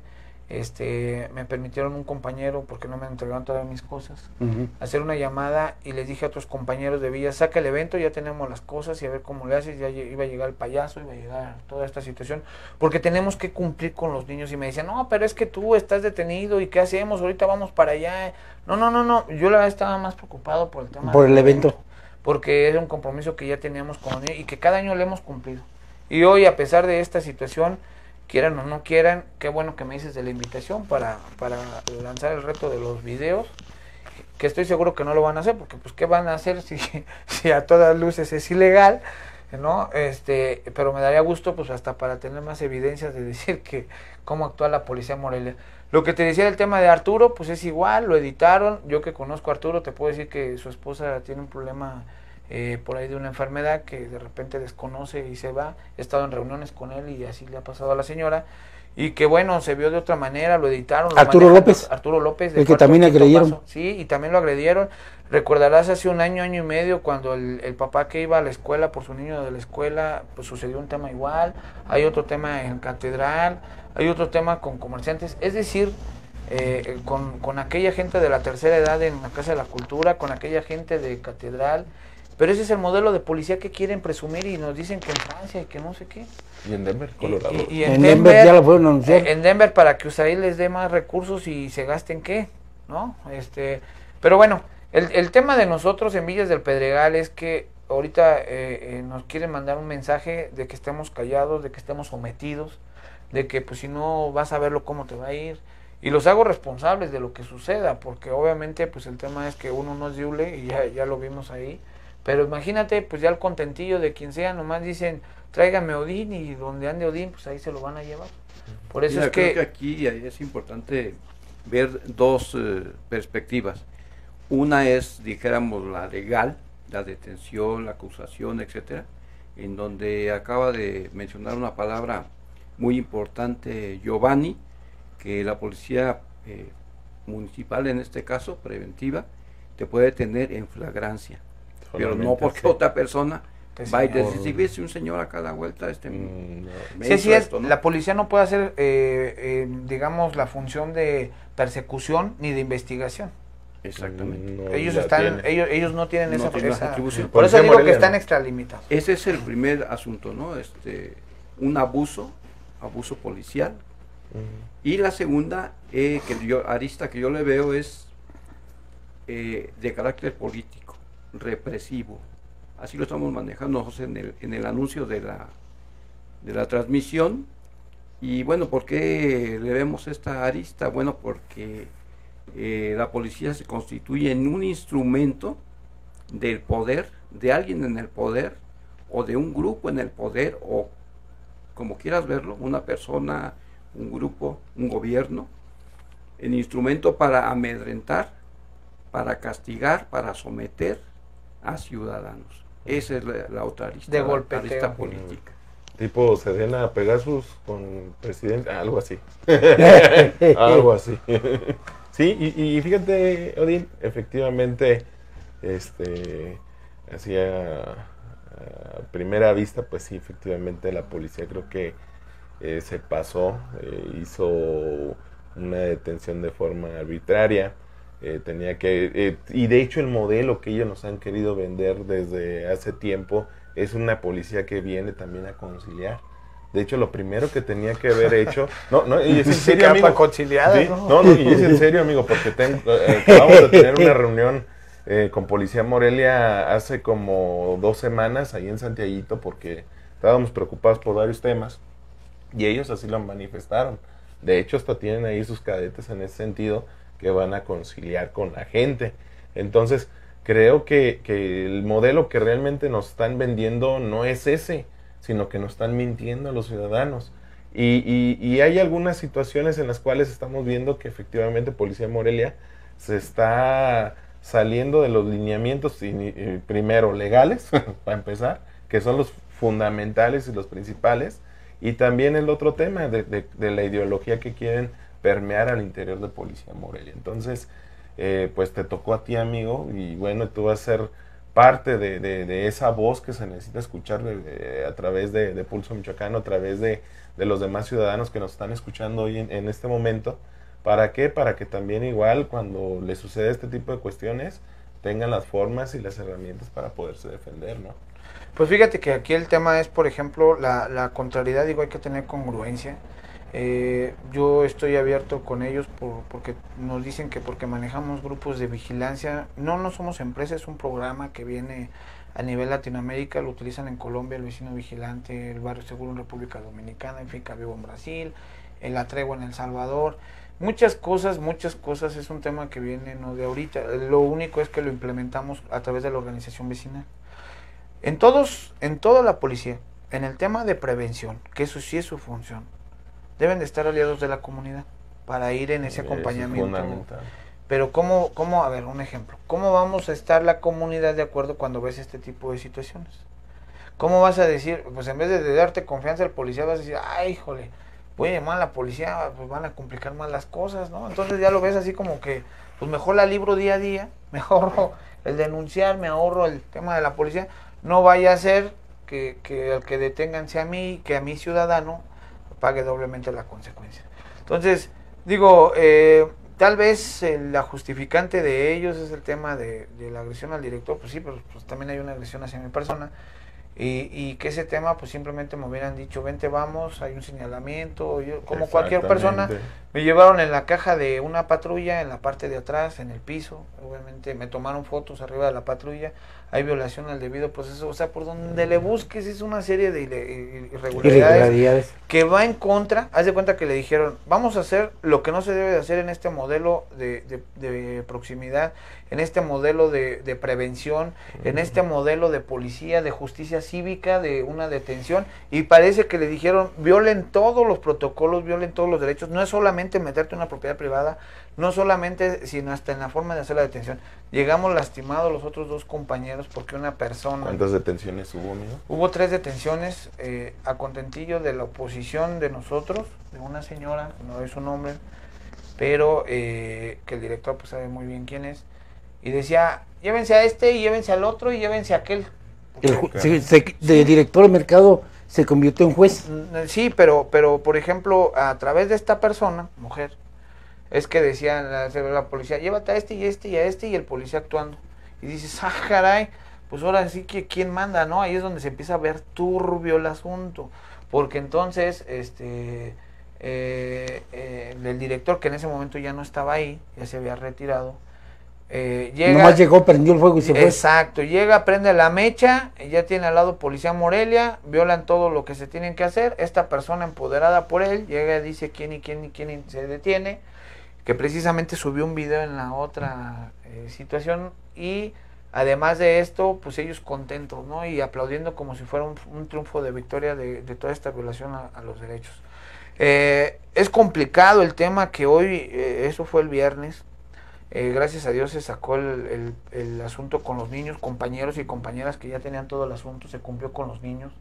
este, me permitieron un compañero, porque no me entregaron todas mis cosas, uh-huh. hacer una llamada y les dije a otros compañeros de Villa, saca el evento, ya tenemos las cosas y a ver cómo le haces. Ya iba a llegar el payaso, iba a llegar toda esta situación, porque tenemos que cumplir con los niños. Y me decían, no, pero es que tú estás detenido y ¿qué hacemos? Ahorita vamos para allá. No, no, no, no, yo la verdad estaba más preocupado por el tema. Por el evento. evento. Porque era un compromiso que ya teníamos con los niños y que cada año le hemos cumplido. Y hoy, a pesar de esta situación, quieran o no quieran, qué bueno que me dices de la invitación para, para lanzar el reto de los videos, que estoy seguro que no lo van a hacer, porque pues qué van a hacer si, si a todas luces es ilegal, ¿no? Este, pero me daría gusto pues hasta para tener más evidencias de decir que cómo actúa la policía Morelia. Lo que te decía del tema de Arturo, pues es igual, lo editaron. Yo que conozco a Arturo, te puedo decir que su esposa tiene un problema eh, por ahí de una enfermedad que de repente desconoce y se va. He estado en reuniones con él y así le ha pasado a la señora. Y que bueno, se vio de otra manera, lo editaron. Lo Arturo manejan, López. Arturo López. El que también agredieron. Paso. Sí, y también lo agredieron. Recordarás hace un año, año y medio, cuando el, el papá que iba a la escuela por su niño de la escuela, pues sucedió un tema igual. Hay otro tema en Catedral, hay otro tema con comerciantes. Es decir, eh, con, con aquella gente de la tercera edad en la Casa de la Cultura, con aquella gente de Catedral. Pero ese es el modelo de policía que quieren presumir y nos dicen que en Francia y que no sé qué. Y en Denver, Colorado. Y, y, y en, en, Denver, Denver ya lo fueron a anunciar. eh, en Denver para que U S A I D les dé más recursos y se gasten qué, ¿no? Este, pero bueno, el, el tema de nosotros en Villas del Pedregal es que ahorita eh, eh, nos quieren mandar un mensaje de que estemos callados, de que estemos sometidos, de que pues si no vas a verlo cómo te va a ir. Y los hago responsables de lo que suceda, porque obviamente pues el tema es que uno no es diule y ya, ya lo vimos ahí. Pero imagínate, pues ya el contentillo de quien sea, nomás dicen, tráigame Odín y donde ande Odín, pues ahí se lo van a llevar. Por eso Mira, es creo que... que aquí es importante ver dos eh, perspectivas. Una es, dijéramos, la legal, la detención, la acusación, etcétera, en donde acaba de mencionar una palabra muy importante Giovanni, que la policía eh, municipal, en este caso, preventiva, te puede tener en flagrancia. Pero no porque sí. otra persona Te va y te señala. dice, si ves un señor acá a la vuelta, este Mm, no. me Sí, hizo sí, es, esto, ¿no? la policía no puede hacer, eh, eh, digamos, la función de persecución ni de investigación. Exactamente. No ellos la están, tiene. ellos, ellos no tienen No esa, tienen esa- atribución. por eso Policía digo que Morelia, están ¿no? extralimitados. Ese es el primer asunto, ¿no? Este, un abuso, abuso policial. Mm. Y la segunda, eh, que yo, arista que yo le veo es eh, de carácter político, represivo. Así lo estamos manejando nosotros en el, en el anuncio de la, de la transmisión. Y bueno, ¿por qué le vemos esta arista? Bueno, porque eh, la policía se constituye en un instrumento del poder, de alguien en el poder, o de un grupo en el poder, o como quieras verlo, una persona, un grupo, un gobierno, el instrumento para amedrentar, para castigar, para someter a ciudadanos. Esa es la, la otra arista, De la golpeteo. arista política. Tipo Sedena Pegasus con presidente, algo así. Algo así. Sí, y, y fíjate, Odín, efectivamente, este, hacia a primera vista, pues sí, efectivamente la policía creo que eh, se pasó, eh, hizo una detención de forma arbitraria. Eh, tenía que eh, y de hecho el modelo que ellos nos han querido vender desde hace tiempo es una policía que viene también a conciliar. De hecho, lo primero que tenía que haber hecho, no, no, y es en serio, Capa amigo. conciliada, Sí, ¿no? no, no, y es en serio, amigo, porque tengo, eh, acabamos de tener una reunión eh, con Policía Morelia hace como dos semanas ahí en Santiaguito porque estábamos preocupados por varios temas y ellos así lo manifestaron. De hecho, hasta tienen ahí sus cadetes en ese sentido que van a conciliar con la gente. Entonces, creo que, que el modelo que realmente nos están vendiendo no es ese, sino que nos están mintiendo a los ciudadanos. Y, y, y hay algunas situaciones en las cuales estamos viendo que efectivamente Policía Morelia se está saliendo de los lineamientos y, y primero legales, para empezar, que son los fundamentales y los principales, y también el otro tema de, de, de la ideología que quieren permear al interior de Policía Morelia. Entonces, eh, pues te tocó a ti, amigo, y bueno, tú vas a ser parte de, de, de esa voz que se necesita escuchar eh, a través de, de Pulso Michoacano, a través de, de los demás ciudadanos que nos están escuchando hoy en, en este momento. ¿Para qué? Para que también igual cuando les sucede este tipo de cuestiones tengan las formas y las herramientas para poderse defender, ¿no? Pues fíjate que aquí el tema es, por ejemplo, la, la contrariedad, digo, hay que tener congruencia. Eh, yo estoy abierto con ellos por, porque nos dicen que porque manejamos grupos de vigilancia, no, no somos empresa, es un programa que viene a nivel Latinoamérica, lo utilizan en Colombia, el Vecino Vigilante, el Barrio Seguro en República Dominicana, en Finca Vivo en Brasil, el La Tregua en El Salvador, muchas cosas, muchas cosas, es un tema que viene no de ahorita, lo único es que lo implementamos a través de la organización vecinal. En todos, en toda la policía, en el tema de prevención, que eso sí es su función, deben de estar aliados de la comunidad para ir en ese acompañamiento. Eso es fundamental. Pero ¿cómo, cómo, a ver, un ejemplo, ¿cómo vamos a estar la comunidad de acuerdo cuando ves este tipo de situaciones? ¿Cómo vas a decir, pues en vez de darte confianza al policía, vas a decir, ay, híjole, voy a llamar a la policía, pues van a complicar más las cosas, ¿no? Entonces ya lo ves así como que, pues mejor la libro día a día, me ahorro el denunciar, me ahorro el tema de la policía, no vaya a ser que, que el que detengan sea a mí, que a mi ciudadano pague doblemente la consecuencia. Entonces, digo, eh, tal vez eh, la justificante de ellos es el tema de, de la agresión al director, pues sí, pero pues también hay una agresión hacia mi persona, y, y que ese tema pues simplemente me hubieran dicho, vente, vamos, hay un señalamiento, yo, como cualquier persona, me llevaron en la caja de una patrulla, en la parte de atrás, en el piso, obviamente me tomaron fotos arriba de la patrulla, hay violación al debido proceso, o sea, por donde le busques es una serie de irregularidades, irregularidades que va en contra. Haz de cuenta que le dijeron, vamos a hacer lo que no se debe de hacer en este modelo de, de, de proximidad, en este modelo de, de prevención, en este modelo de policía, de justicia cívica, de una detención, y parece que le dijeron, violen todos los protocolos, violen todos los derechos, no es solamente meterte en una propiedad privada, no solamente, sino hasta en la forma de hacer la detención. Llegamos lastimados los otros dos compañeros porque una persona... ¿Cuántas detenciones hubo, amigo? Hubo tres detenciones eh, a contentillo de la oposición de nosotros, de una señora, no doy su nombre, pero eh, que el director pues sabe muy bien quién es, y decía, llévense a este y llévense al otro y llévense a aquel. El ju- se, se, de sí. Director de mercado se convirtió en juez. Sí, pero, pero por ejemplo, a través de esta persona, mujer, es que decían la, la policía, llévate a este y a este y a este, y el policía actuando. Y dices, ah, caray, pues ahora sí que quién manda, ¿no? Ahí es donde se empieza a ver turbio el asunto. Porque entonces, este, eh, eh, el director, que en ese momento ya no estaba ahí, ya se había retirado, eh, llega... Nomás llegó, prendió el fuego y se fue. Exacto, llega, prende la mecha, ya tiene al lado Policía Morelia, violan todo lo que se tienen que hacer, esta persona empoderada por él, llega y dice quién y quién y quién se detiene, que precisamente subió un video en la otra eh, situación, y además de esto, pues ellos contentos, ¿no? Y aplaudiendo como si fuera un, un triunfo de victoria de, de toda esta violación a, a los derechos. Eh, es complicado el tema que hoy, eh, eso fue el viernes, eh, gracias a Dios se sacó el, el, el asunto con los niños, compañeros y compañeras que ya tenían todo el asunto, se cumplió con los niños.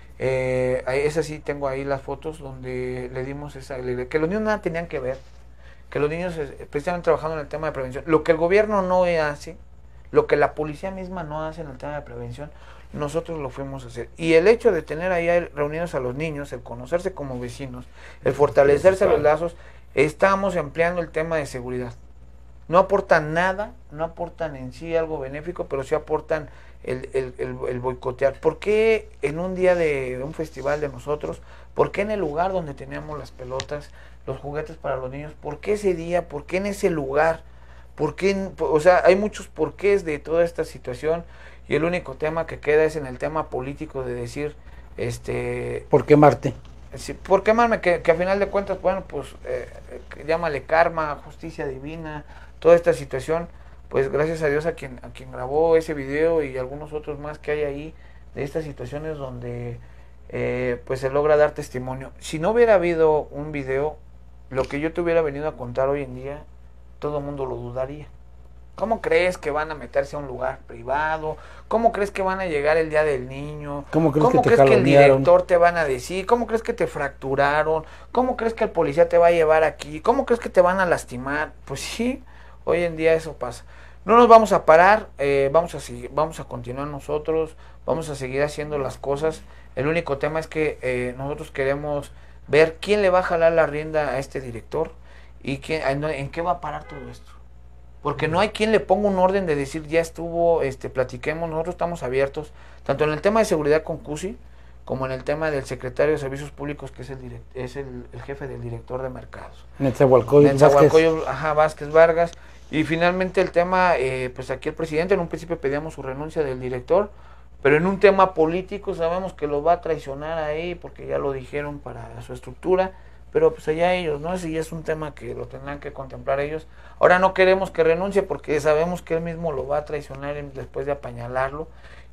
Eh, esa sí, tengo ahí las fotos donde le dimos esa, que los niños nada tenían que ver, que los niños precisamente trabajando en el tema de prevención, lo que el gobierno no hace, lo que la policía misma no hace en el tema de prevención, nosotros lo fuimos a hacer. Y el hecho de tener ahí reunidos a los niños, el conocerse como vecinos, el fortalecerse los lazos, estamos empleando el tema de seguridad. No aportan nada, no aportan en sí algo benéfico, pero sí aportan el, el, el, el boicotear. ¿Por qué en un día de un festival de nosotros? ¿Por qué en el lugar donde teníamos las pelotas, los juguetes para los niños? ¿Por qué ese día? ¿Por qué en ese lugar? ¿Por qué? En, o sea, hay muchos porqués de toda esta situación, y el único tema que queda es en el tema político de decir, este... ¿por qué Marte? Sí, ¿por qué Marte? Que, que a final de cuentas, bueno, pues eh, llámale karma, justicia divina, toda esta situación, pues gracias a Dios a quien a quien grabó ese video y algunos otros más que hay ahí de estas situaciones donde eh, pues se logra dar testimonio. Si no hubiera habido un video, lo que yo te hubiera venido a contar hoy en día, todo el mundo lo dudaría. ¿Cómo crees que van a meterse a un lugar privado? ¿Cómo crees que van a llegar el día del niño? ¿Cómo crees, ¿Cómo que, crees te que el director te van a decir? ¿Cómo crees que te fracturaron? ¿Cómo crees que el policía te va a llevar aquí? ¿Cómo crees que te van a lastimar? Pues sí, hoy en día eso pasa. No nos vamos a parar, eh, vamos a seguir, vamos a continuar nosotros, vamos a seguir haciendo las cosas. El único tema es que eh, nosotros queremos ver quién le va a jalar la rienda a este director y quién, en, en qué va a parar todo esto. Porque no hay quien le ponga un orden de decir ya estuvo, este, platiquemos, nosotros estamos abiertos, tanto en el tema de seguridad con CUSI, como en el tema del secretario de Servicios Públicos, que es el direct, es el, el jefe del director de mercados. Netzahualcóyotl Netzahualcóyotl, ajá, Vázquez Vargas. Y finalmente el tema, eh, pues aquí el presidente, en un principio pedíamos su renuncia del director, pero en un tema político sabemos que lo va a traicionar ahí, porque ya lo dijeron para su estructura, pero pues allá ellos, ¿no? Ese ya es un tema que lo tendrán que contemplar ellos. Ahora no queremos que renuncie porque sabemos que él mismo lo va a traicionar después de apañalarlo,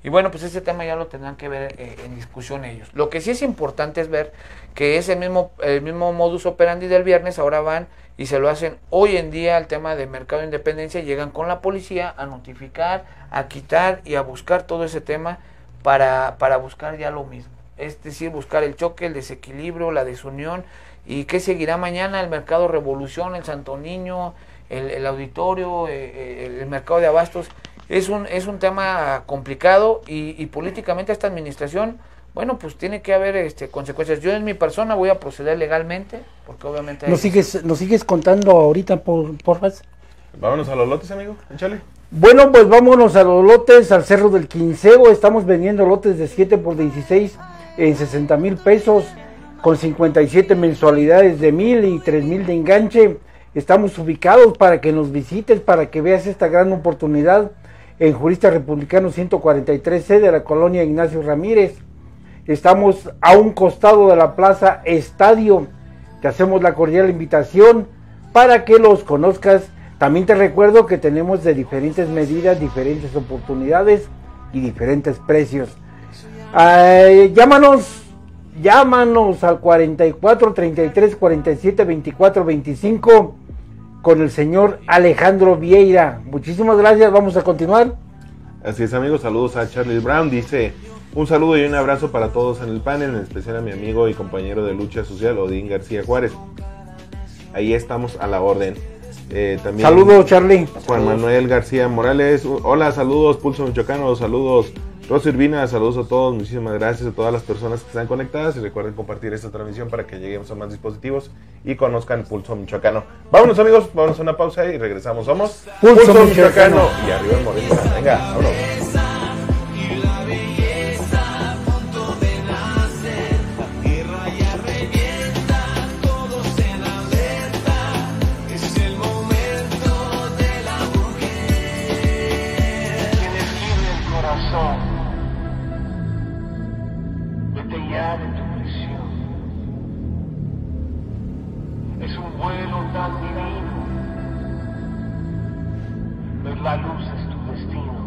Y bueno, pues ese tema ya lo tendrán que ver eh, en discusión ellos. Lo que sí es importante es ver que ese mismo, el mismo modus operandi del viernes, ahora van y se lo hacen hoy en día al tema de Mercado de Independencia, llegan con la policía a notificar, a quitar y a buscar todo ese tema para, para buscar ya lo mismo. Es decir, buscar el choque, el desequilibrio, la desunión. ¿Y qué seguirá mañana? El Mercado Revolución, el Santo Niño, el, el auditorio, eh, el, el mercado de abastos. Es un, es un tema complicado y, y políticamente esta administración, bueno, pues tiene que haber este, consecuencias. Yo en mi persona voy a proceder legalmente, porque obviamente... ¿Nos sigues, nos sigues contando ahorita, por porfa? Vámonos a los lotes, amigo, échale. Bueno, pues vámonos a los lotes, al Cerro del Quinceo. Estamos vendiendo lotes de siete por dieciséis en sesenta mil pesos, con cincuenta y siete mensualidades de mil y tres mil de enganche. Estamos ubicados para que nos visites, para que veas esta gran oportunidad en Jurista Republicano ciento cuarenta y tres C de la colonia Ignacio Ramírez. Estamos a un costado de la Plaza Estadio. Te hacemos la cordial invitación para que los conozcas. También te recuerdo que tenemos de diferentes medidas, diferentes oportunidades y diferentes precios. Ay, llámanos, llámanos al cuarenta y cuatro, treinta y tres, cuarenta y siete, veinticuatro, veinticinco con el señor Alejandro Vieira. Muchísimas gracias, vamos a continuar. Así es, amigos, saludos a Charlie Brown, dice, un saludo y un abrazo para todos en el panel, en especial a mi amigo y compañero de lucha social, Odín García Juárez. Ahí estamos a la orden. Eh, también saludos, Charlie. Juan Manuel García Morales, hola, saludos, Pulso Michoacano, saludos. Rosy Urbina, saludos a todos, muchísimas gracias a todas las personas que están conectadas y recuerden compartir esta transmisión para que lleguemos a más dispositivos y conozcan Pulso Michoacano. Vámonos, amigos, vámonos a una pausa y regresamos. Somos Pulso, Pulso Michoacano. Michoacano y arriba el Morelia. Venga, vámonos. De tu prisión. Es un vuelo tan divino. Ver la luz es tu destino.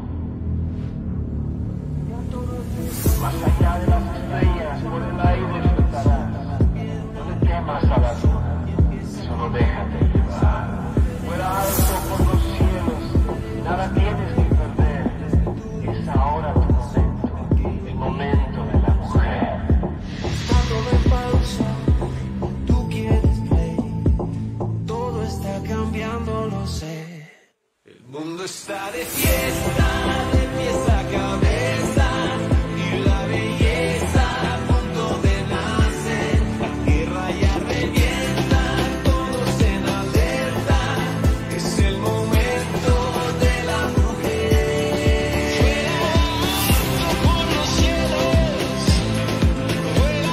Más allá de las estrellas, por el aire flotarás. No le temas a la luna, solo déjate llevar. Fuera alto por los cielos, nada tienes que perder. Es ahora tu momento, el momento de la mujer. De pausa, tú quieres play, todo está cambiando, lo sé. El mundo está de fiesta, de pies a cabeza, y la belleza a punto de nacer. La tierra ya revienta, todos en alerta, es el momento de la mujer. Vuela por los cielos, vuela.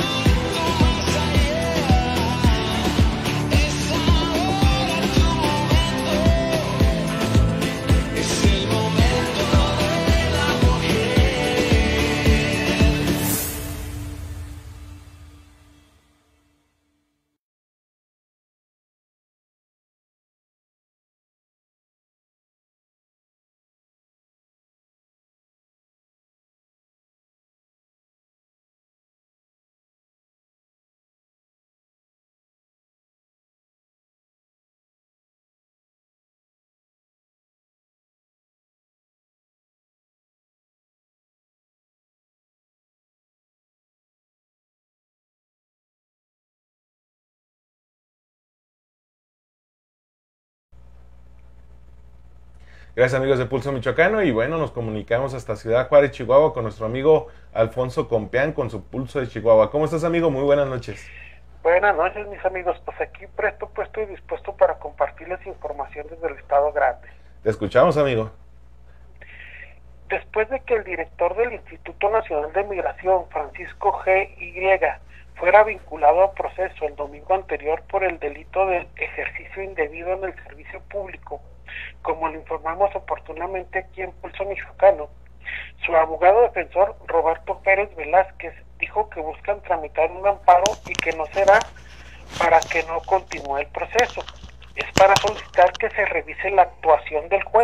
Gracias, amigos de Pulso Michoacano, y bueno, nos comunicamos hasta Ciudad Juárez, Chihuahua, con nuestro amigo Alfonso Compeán con su Pulso de Chihuahua. ¿Cómo estás, amigo? Muy buenas noches. Buenas noches, mis amigos. Pues aquí presto, puesto y dispuesto para compartirles información desde el Estado Grande. Te escuchamos, amigo. Después de que el director del Instituto Nacional de Migración, Francisco G. Y, fuera vinculado a proceso el domingo anterior por el delito de ejercicio indebido en el servicio público, como le informamos oportunamente aquí en Pulso Michoacano, su abogado defensor Roberto Pérez Velázquez dijo que buscan tramitar un amparo y que no será para que no continúe el proceso. Es para solicitar que se revise la actuación del juez,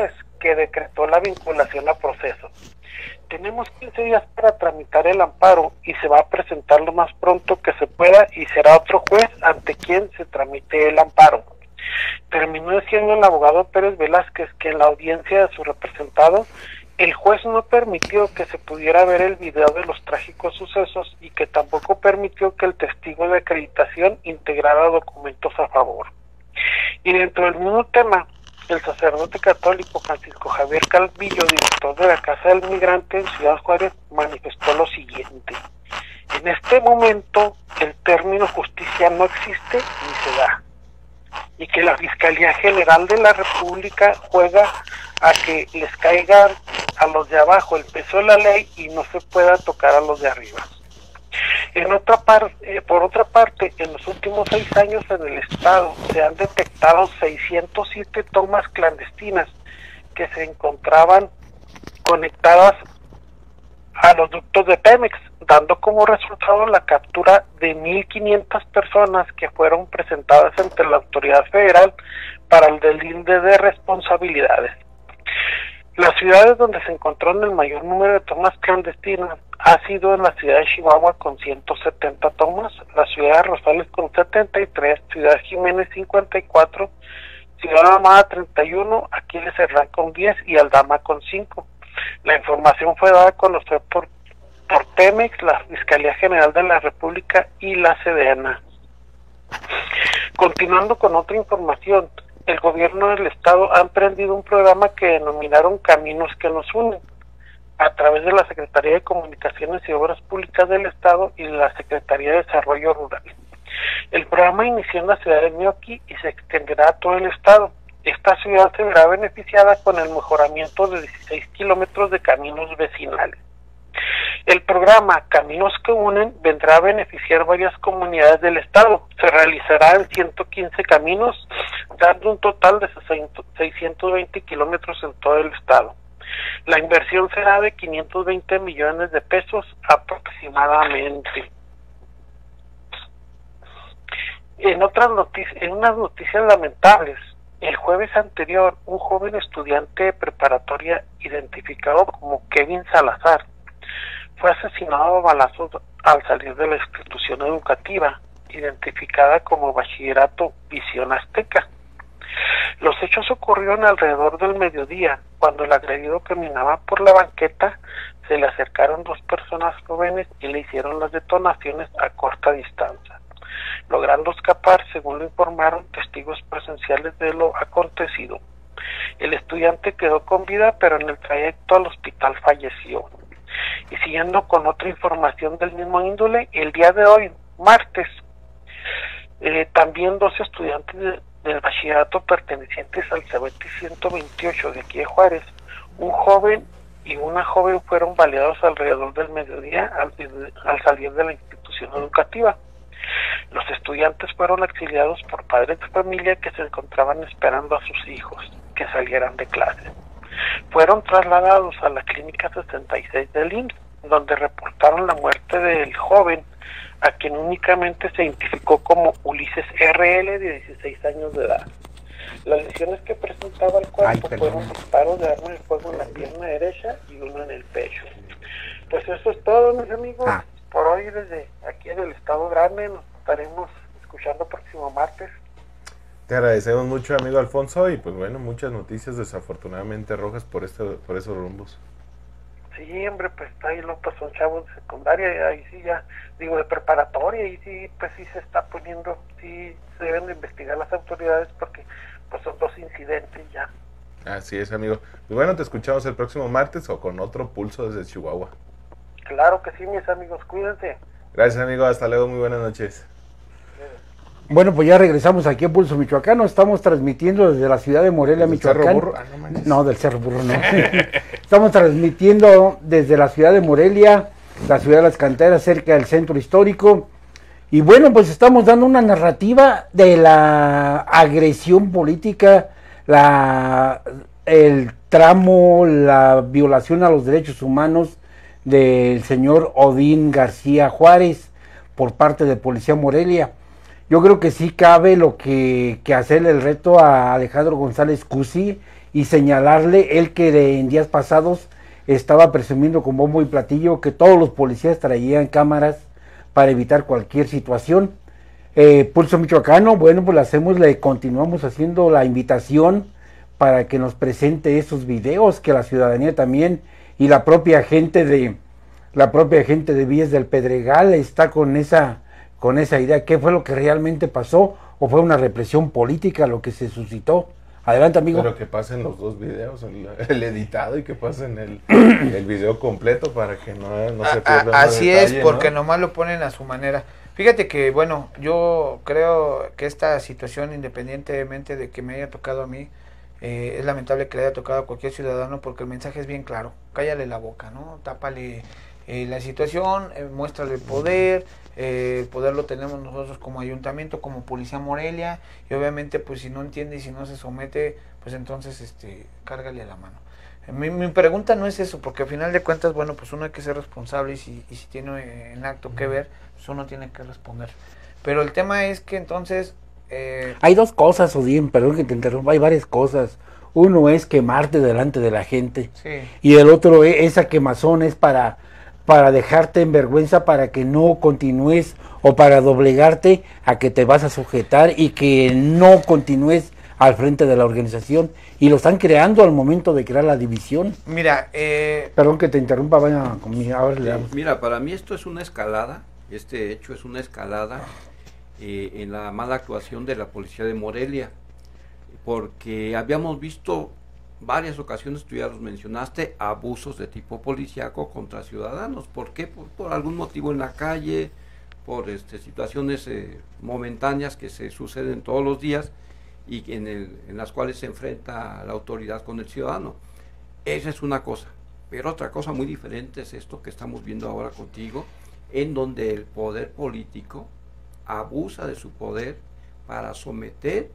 que decretó la vinculación a proceso. Tenemos quince días para tramitar el amparo y se va a presentar lo más pronto que se pueda y será otro juez ante quien se tramite el amparo. Terminó diciendo el abogado Pérez Velázquez que en la audiencia de su representado el juez no permitió que se pudiera ver el video de los trágicos sucesos y que tampoco permitió que el testigo de acreditación integrara documentos a favor. Y dentro del mismo tema, el sacerdote católico Francisco Javier Calvillo, director de la Casa del Migrante en Ciudad Juárez, manifestó lo siguiente: en este momento el término justicia no existe ni se da, y que la Fiscalía General de la República juega a que les caiga a los de abajo el peso de la ley y no se pueda tocar a los de arriba. En otra parte, eh, por otra parte, en los últimos seis años en el estado se han detectado seiscientas siete tomas clandestinas que se encontraban conectadas a los ductos de Pemex, dando como resultado la captura de mil quinientas personas que fueron presentadas ante la autoridad federal para el delinde de responsabilidades. Las ciudades donde se encontraron el mayor número de tomas clandestinas ha sido en la ciudad de Chihuahua con ciento setenta tomas, la ciudad de Rosales con setenta y tres, Ciudad Jiménez cincuenta y cuatro, Ciudad Amada treinta y uno, Aquiles Serrán con diez y Aldama con cinco. La información fue dada a conocer por, por Pemex, la Fiscalía General de la República y la Sedena. Continuando con otra información, el gobierno del estado ha emprendido un programa que denominaron Caminos que nos unen, a través de la Secretaría de Comunicaciones y Obras Públicas del estado y la Secretaría de Desarrollo Rural. El programa inició en la ciudad de Meoqui y se extenderá a todo el estado. Esta ciudad se verá beneficiada con el mejoramiento de dieciséis kilómetros de caminos vecinales. El programa Caminos que Unen vendrá a beneficiar varias comunidades del estado. Se realizará en ciento quince caminos, dando un total de seiscientos veinte kilómetros en todo el estado. La inversión será de quinientos veinte millones de pesos aproximadamente. En otras noticias, en unas noticias lamentables, el jueves anterior, un joven estudiante de preparatoria identificado como Kevin Salazar fue asesinado a balazos al salir de la institución educativa, identificada como Bachillerato Visión Azteca. Los hechos ocurrieron alrededor del mediodía, cuando el agredido caminaba por la banqueta, se le acercaron dos personas jóvenes y le hicieron las detonaciones a corta distancia, logrando escapar, según lo informaron testigos presenciales de lo acontecido. El estudiante quedó con vida, pero en el trayecto al hospital falleció. Y siguiendo con otra información del mismo índole, el día de hoy, martes, eh, también dos estudiantes de, del bachillerato pertenecientes al Cebeti ciento veintiocho de aquí de Juárez, un joven y una joven fueron baleados alrededor del mediodía al, al salir de la institución educativa. Los estudiantes fueron auxiliados por padres de familia que se encontraban esperando a sus hijos que salieran de clase. Fueron trasladados a la clínica sesenta y seis del I M S S, donde reportaron la muerte del joven, a quien únicamente se identificó como Ulises R L, de dieciséis años de edad. Las lesiones que presentaba el cuerpo Ay, fueron disparos de arma de fuego en la pierna derecha y uno en el pecho. Pues eso es todo, mis amigos. Ah. Por hoy, desde aquí en el Estado Grande, nos estaremos escuchando próximo martes. Te agradecemos mucho, amigo Alfonso, y pues bueno, muchas noticias desafortunadamente rojas por este, por esos rumbos. Sí, hombre, pues ahí lo pues son chavos de secundaria, y ahí sí ya, digo, de preparatoria, y sí, pues sí se está poniendo, sí se deben de investigar las autoridades porque pues son dos incidentes ya. Así es, amigo. Pues bueno, te escuchamos el próximo martes o con otro pulso desde Chihuahua. Claro que sí, mis amigos, cuídense. Gracias, amigo, hasta luego, muy buenas noches. Bueno, pues ya regresamos aquí a Pulso Michoacano. Estamos transmitiendo desde la ciudad de Morelia, Michoacán. Ah, no, no, del Cerro Burro, no. Estamos transmitiendo desde la ciudad de Morelia, la ciudad de las canteras, cerca del centro histórico. Y bueno, pues estamos dando una narrativa de la agresión política, la, el tramo, la violación a los derechos humanos del señor Odín García Juárez por parte de Policía Morelia. Yo creo que sí cabe lo que, que hacerle el reto a Alejandro González Cusi y señalarle, él que de, en días pasados estaba presumiendo con bombo y platillo que todos los policías traían cámaras para evitar cualquier situación. Eh, Pulso Michoacano, bueno, pues le hacemos, le continuamos haciendo la invitación para que nos presente esos videos, que la ciudadanía también y la propia gente de la propia gente de Villas del Pedregal está con esa con esa idea, qué fue lo que realmente pasó o fue una represión política lo que se suscitó. Adelante, amigo. Pero que pasen los dos videos, el, el editado y que pasen el, el video completo para que no, no se pierda. A, así detalle, es, porque ¿no? nomás lo ponen a su manera. Fíjate que, bueno, yo creo que esta situación, independientemente de que me haya tocado a mí, eh, es lamentable que le haya tocado a cualquier ciudadano, porque el mensaje es bien claro: cállale la boca, ¿no? Tápale eh, la situación, eh, muéstrale el poder. Eh, el poder lo tenemos nosotros como ayuntamiento, como Policía Morelia, y obviamente pues si no entiende y si no se somete, pues entonces este cárgale la mano. Mi, mi pregunta no es eso, porque al final de cuentas, bueno, pues uno hay que ser responsable y si, y si tiene en acto que ver, pues uno tiene que responder. Pero el tema es que entonces... Eh... Hay dos cosas, Odín, perdón que te interrumpa, hay varias cosas. Uno es quemarte delante de la gente, sí. Y el otro, es, esa quemazón es para... para dejarte en vergüenza, para que no continúes o para doblegarte a que te vas a sujetar y que no continúes al frente de la organización, y lo están creando al momento de crear la división. Mira, eh... perdón que te interrumpa, vaya conmigo, a ver, le damos. Mira, para mí esto es una escalada, este hecho es una escalada eh, en la mala actuación de la policía de Morelia, porque habíamos visto varias ocasiones, tú ya los mencionaste, abusos de tipo policíaco contra ciudadanos. ¿Por qué? Por, por algún motivo en la calle, por este, situaciones eh, momentáneas que se suceden todos los días y en, el, en las cuales se enfrenta la autoridad con el ciudadano. Esa es una cosa, pero otra cosa muy diferente es esto que estamos viendo ahora contigo, en donde el poder político abusa de su poder para someter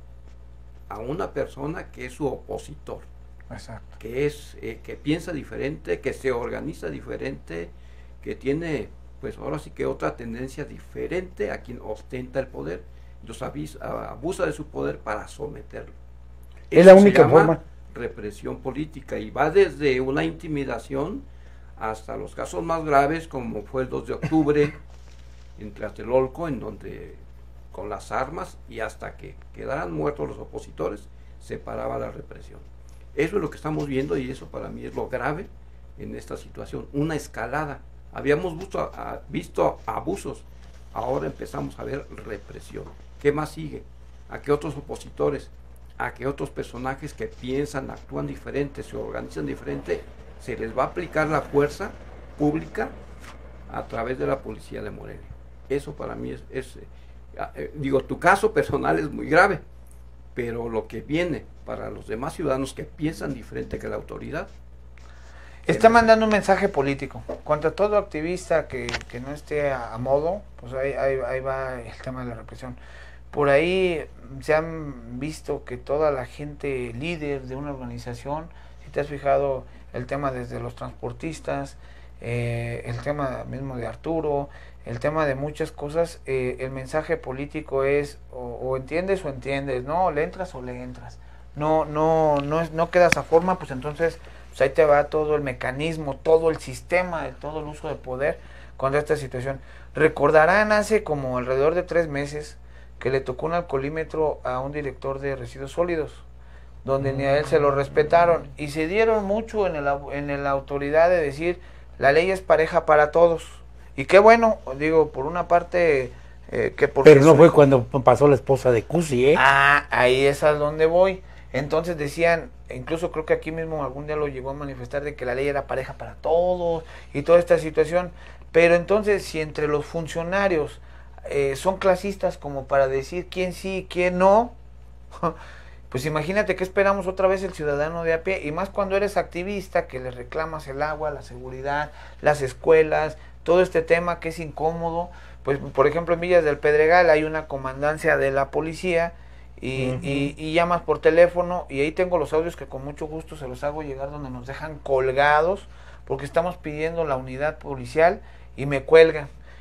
a una persona que es su opositor. Exacto. Que es eh, que piensa diferente, que se organiza diferente, que tiene pues ahora sí que otra tendencia diferente a quien ostenta el poder. Entonces avisa, abusa de su poder para someterlo. Es Eso la única se llama forma. Represión política, y va desde una intimidación hasta los casos más graves, como fue el dos de octubre en Tlatelolco, en donde con las armas y hasta que quedaran muertos los opositores se paraba la represión. Eso es lo que estamos viendo, y eso para mí es lo grave en esta situación, una escalada. Habíamos visto, a, visto abusos, ahora empezamos a ver represión. ¿Qué más sigue? ¿A qué otros opositores, a qué otros personajes que piensan, actúan diferente, se organizan diferente, se les va a aplicar la fuerza pública a través de la policía de Morelia? Eso para mí es, es eh, digo, tu caso personal es muy grave, pero lo que viene para los demás ciudadanos que piensan diferente que la autoridad. Está mandando un mensaje político. Contra todo activista que, que no esté a, a modo, pues ahí, ahí, ahí va el tema de la represión. Por ahí se han visto que toda la gente líder de una organización, si te has fijado, el tema desde los transportistas, eh, el tema mismo de Arturo, el tema de muchas cosas, eh, el mensaje político es o, o entiendes o entiendes, no, le entras o le entras. No, no, no, es, no queda esa forma, pues entonces pues ahí te va todo el mecanismo, todo el sistema, todo el uso de poder contra esta situación. Recordarán hace como alrededor de tres meses que le tocó un alcoholímetro a un director de residuos sólidos, donde ni a él se lo respetaron, y se dieron mucho en, el, en la autoridad de decir, la ley es pareja para todos. Y qué bueno, digo, por una parte... Eh, que por Pero no fue cuando pasó la esposa de Cusi, ¿eh? Ah, ahí es a donde voy. Entonces decían, incluso creo que aquí mismo algún día lo llegó a manifestar, de que la ley era pareja para todos y toda esta situación. Pero entonces, si entre los funcionarios eh, son clasistas como para decir quién sí y quién no, pues imagínate qué esperamos otra vez el ciudadano de a pie, y más cuando eres activista, que le reclamas el agua, la seguridad, las escuelas, todo este tema que es incómodo. Pues por ejemplo en Villas del Pedregal hay una comandancia de la policía y, uh-huh. y, y llamas por teléfono, y ahí tengo los audios que con mucho gusto se los hago llegar, donde nos dejan colgados porque estamos pidiendo la unidad policial y me cuelgan.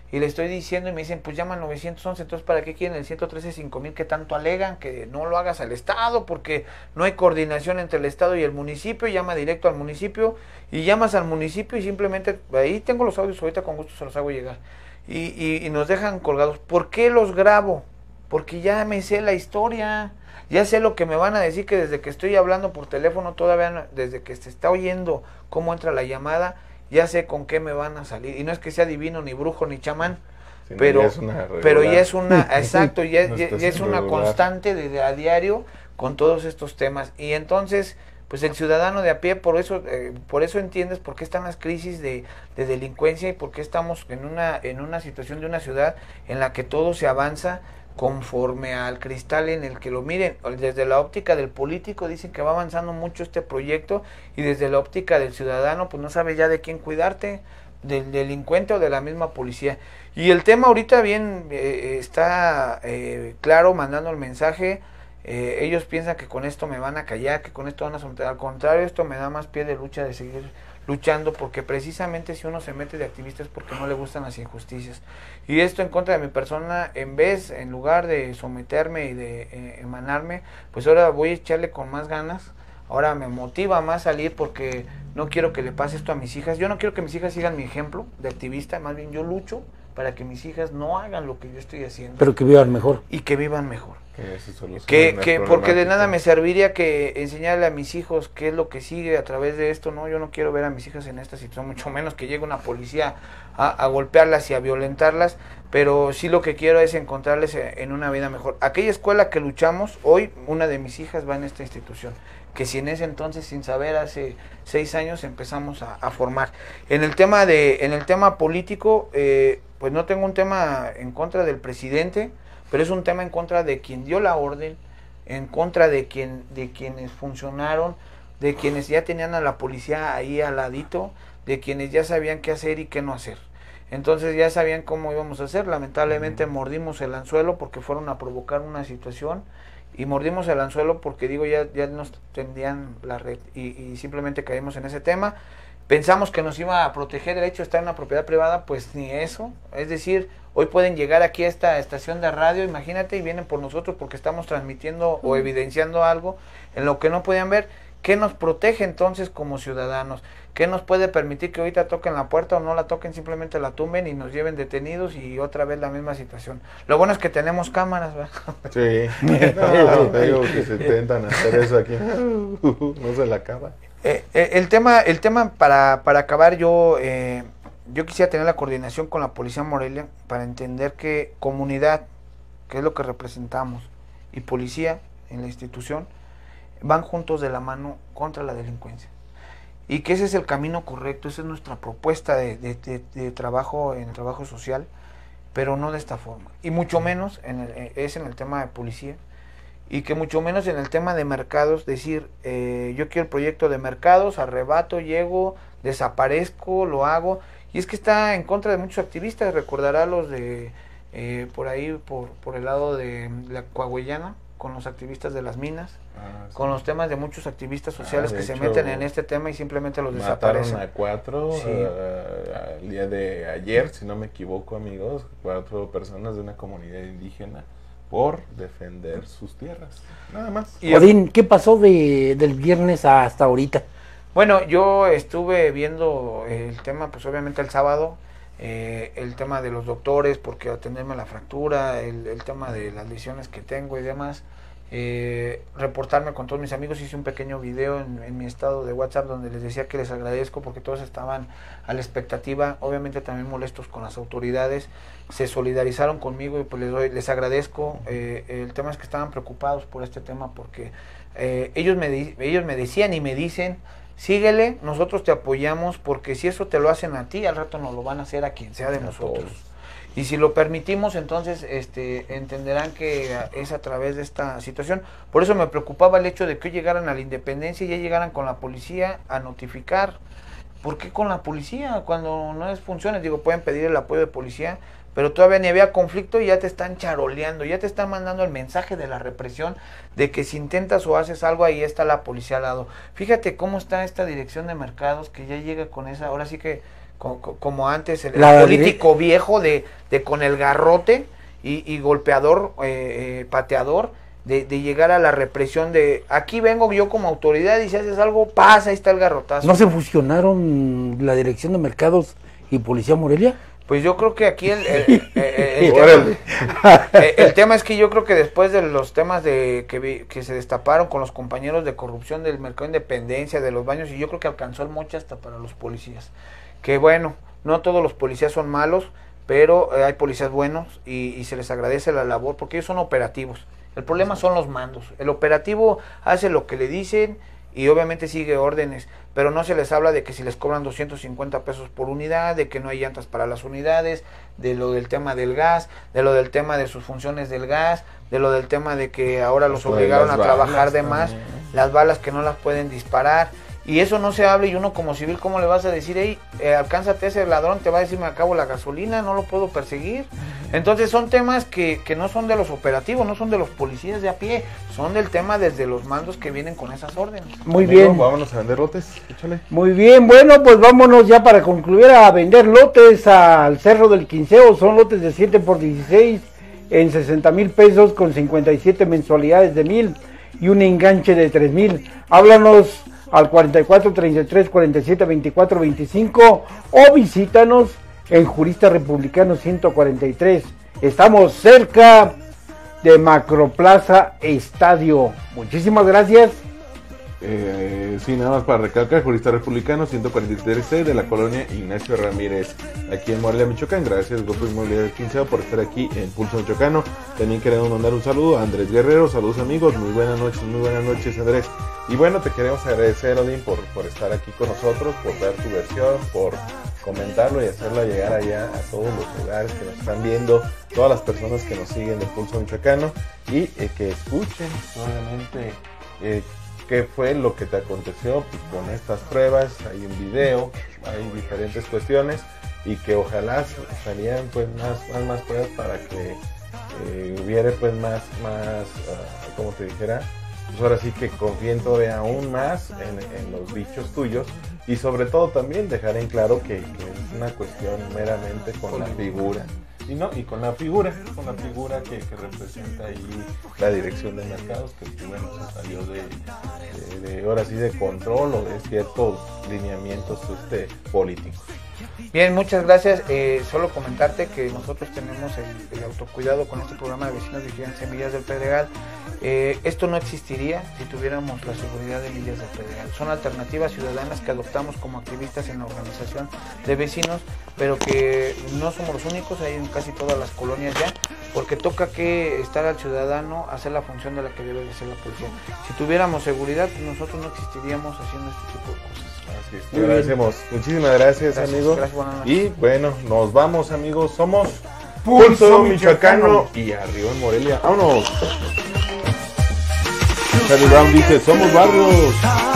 y le estoy diciendo y me dicen, pues llama al nueve once, entonces ¿para qué quieren el ciento trece cinco mil que tanto alegan? Que no lo hagas al Estado porque no hay coordinación entre el Estado y el municipio, llama directo al municipio y llamas al municipio y simplemente, ahí tengo los audios, ahorita con gusto se los hago llegar, y, y, y nos dejan colgados. ¿Por qué los grabo? Porque ya me sé la historia, ya sé lo que me van a decir, que desde que estoy hablando por teléfono, todavía no, desde que se está oyendo cómo entra la llamada, ya sé con qué me van a salir. Y no es que sea divino, ni brujo, ni chamán, sí, pero, ya es pero ya es una, exacto, ya, ya, ya es una regular. Constante de, de a diario con todos estos temas. Y entonces, pues el ciudadano de a pie, por eso, eh, por eso entiendes por qué están las crisis de, de delincuencia y por qué estamos en una, en una situación de una ciudad en la que todo se avanza conforme al cristal en el que lo miren. Desde la óptica del político dicen que va avanzando mucho este proyecto y desde la óptica del ciudadano pues no sabes ya de quién cuidarte, del delincuente o de la misma policía. Y el tema ahorita bien eh, está eh, claro, mandando el mensaje. Eh, ellos piensan que con esto me van a callar, que con esto van a someter. Al contrario, esto me da más pie de lucha, de seguir luchando, porque precisamente si uno se mete de activista es porque no le gustan las injusticias. Y esto en contra de mi persona, en vez, en lugar de someterme y de eh, emanarme, pues ahora voy a echarle con más ganas. Ahora me motiva más salir porque no quiero que le pase esto a mis hijas. Yo no quiero que mis hijas sigan mi ejemplo de activista, más bien yo lucho para que mis hijas no hagan lo que yo estoy haciendo. Pero que vivan mejor. Y que vivan mejor. Que, que, que porque de nada me serviría que enseñarle a mis hijos qué es lo que sigue a través de esto. No, yo no quiero ver a mis hijas en esta situación, mucho menos que llegue una policía a, a golpearlas y a violentarlas, pero sí lo que quiero es encontrarles en una vida mejor. Aquella escuela que luchamos, hoy una de mis hijas va en esta institución, que si en ese entonces, sin saber, hace seis años empezamos a, a formar. En el tema de, en el tema político, eh, pues no tengo un tema en contra del presidente, pero es un tema en contra de quien dio la orden, en contra de quien, de quienes funcionaron, de quienes ya tenían a la policía ahí al ladito, de quienes ya sabían qué hacer y qué no hacer. Entonces ya sabían cómo íbamos a hacer. Lamentablemente uh-huh. mordimos el anzuelo porque fueron a provocar una situación y mordimos el anzuelo porque digo ya, ya nos tendían la red y, y simplemente caímos en ese tema. Pensamos que nos iba a proteger el hecho de estar en una propiedad privada, pues ni eso. Es decir, hoy pueden llegar aquí a esta estación de radio, imagínate, y vienen por nosotros porque estamos transmitiendo o evidenciando algo en lo que no podían ver. ¿Qué nos protege entonces como ciudadanos? ¿Qué nos puede permitir que ahorita toquen la puerta o no la toquen, simplemente la tumben y nos lleven detenidos y otra vez la misma situación? Lo bueno es que tenemos cámaras, ¿verdad? Sí, no, te digo que se intentan hacer eso aquí, no se la acaba. Eh, eh, el tema, el tema para, para acabar, yo, eh, yo quisiera tener la coordinación con la Policía Morelia para entender que comunidad, que es lo que representamos, y policía en la institución, van juntos de la mano contra la delincuencia. Y que ese es el camino correcto, esa es nuestra propuesta de, de, de, de trabajo en el trabajo social, pero no de esta forma. Y mucho menos en el, es en el tema de policía, y que mucho menos en el tema de mercados, decir, eh, yo quiero el proyecto de mercados, arrebato, llego, desaparezco, lo hago, y es que está en contra de muchos activistas. Recordará los de, eh, por ahí, por, por el lado de la Coahuillana, con los activistas de las minas, ah, sí. con los temas de muchos activistas sociales ah, que hecho, se meten en este tema y simplemente los desaparecen. Mataron a cuatro, sí. uh, el día de ayer, si no me equivoco, amigos, cuatro personas de una comunidad indígena, por defender sus tierras, nada más. Y Odín, ¿qué pasó de, del viernes hasta ahorita? Bueno, yo estuve viendo el tema, pues obviamente el sábado, eh, el tema de los doctores, porque atenderme la fractura, el, el tema de las lesiones que tengo y demás, eh, reportarme con todos mis amigos. Hice un pequeño video en, en mi estado de WhatsApp donde les decía que les agradezco porque todos estaban a la expectativa, obviamente también molestos con las autoridades, se solidarizaron conmigo y pues les doy, les agradezco. Eh, el tema es que estaban preocupados por este tema porque eh, ellos me di, ellos me decían y me dicen, síguele, nosotros te apoyamos porque si eso te lo hacen a ti, al rato nos lo van a hacer a quien sea de nosotros. Y si lo permitimos, entonces este, entenderán que es a través de esta situación. Por eso me preocupaba el hecho de que hoy llegaran a la Independencia y ya llegaran con la policía a notificar. ¿Por qué con la policía? Cuando no es funciones, digo, pueden pedir el apoyo de policía, pero todavía ni había conflicto y ya te están charoleando, ya te están mandando el mensaje de la represión, de que si intentas o haces algo, ahí está la policía al lado. Fíjate cómo está esta dirección de mercados que ya llega con esa, ahora sí que co- co- como antes, el, La- el político viejo de, de con el garrote y, y golpeador, eh, eh, pateador, de, de llegar a la represión de aquí vengo yo como autoridad y si haces algo, pasa, ahí está el garrotazo. ¿No se fusionaron la Dirección de Mercados y Policía Morelia? Pues yo creo que aquí el, el, el- el- el tema, el- el tema es que yo creo que después de los temas de que, vi- que se destaparon con los compañeros de corrupción del Mercado de Independencia, de los baños, y yo creo que alcanzó el moche hasta para los policías. Que bueno, no todos los policías son malos, pero eh, hay policías buenos y, y se les agradece la labor porque ellos son operativos. El problema son los mandos. El operativo hace lo que le dicen y obviamente sigue órdenes, pero no se les habla de que si les cobran doscientos cincuenta pesos por unidad, de que no hay llantas para las unidades, de lo del tema del gas, de lo del tema de sus funciones del gas, de lo del tema de que ahora los Pues obligaron las a trabajar balas de más, también. las balas que no las pueden disparar, y eso no se habla, y uno como civil, ¿cómo le vas a decir, hey, eh, alcánzate a ese ladrón, te va a decir, me acabo la gasolina, no lo puedo perseguir? Entonces son temas que, que no son de los operativos, no son de los policías de a pie, son del tema desde los mandos que vienen con esas órdenes. Muy Amigo, bien. Vámonos a vender lotes, échale. Muy bien, bueno, pues vámonos ya para concluir a vender lotes al Cerro del Quinceo. Son lotes de siete por dieciséis en sesenta mil pesos con cincuenta y siete mensualidades de mil y un enganche de tres mil. Háblanos al cuarenta y cuatro, treinta y tres, cuarenta y siete, veinticuatro, veinticinco o visítanos en Jurista Republicano ciento cuarenta y tres. Estamos cerca de Macroplaza Estadio. Muchísimas gracias. Eh, sí, nada más para recalcar, Jurista Republicano ciento cuarenta y tres C de la colonia Ignacio Ramírez, aquí en Morelia, Michoacán. Gracias, Grupo Inmobiliario Quinceo, por estar aquí en Pulso Michoacano. También queremos mandar un saludo a Andrés Guerrero. Saludos, amigos, muy buenas noches, muy buenas noches, Andrés. Y bueno, te queremos agradecer, Odín, por, por estar aquí con nosotros, por dar tu versión, por comentarlo y hacerlo llegar allá a todos los lugares que nos están viendo, todas las personas que nos siguen de Pulso Michoacano y eh, que escuchen, obviamente, eh, qué fue lo que te aconteció pues, con estas pruebas. Hay un video, hay diferentes cuestiones y que ojalá salieran pues más, más, más pruebas para que eh, hubiera pues más, más, uh, como te dijera, pues ahora sí que confíen todavía aún más en, en los dichos tuyos y sobre todo también dejar en claro que, que es una cuestión meramente con la figura. Y no, y con la figura, con la figura que, que representa ahí la dirección de mercados, que bueno, se salió de, de, de ahora sí de control o de ciertos lineamientos este, políticos. Bien, muchas gracias. Eh, solo comentarte que nosotros tenemos el, el autocuidado con este programa de Vecinos Vigilantes en Villas del Pedregal. Eh, esto no existiría si tuviéramos la seguridad de Villas del Pedregal. Son alternativas ciudadanas que adoptamos como activistas en la organización de vecinos, pero que no somos los únicos, hay en casi todas las colonias ya, porque toca que estar al ciudadano, hacer la función de la que debe de ser la policía. Si tuviéramos seguridad, nosotros no existiríamos haciendo este tipo de cosas. Así es, te agradecemos. Muchísimas gracias, Gracias, amigos. gracias, buenas noches. Y bueno, nos vamos, amigos. Somos Pulso Pulso Michoacano. Michoacano y arriba en Morelia. ¡Vámonos! Charlie Brown dice, somos barrios.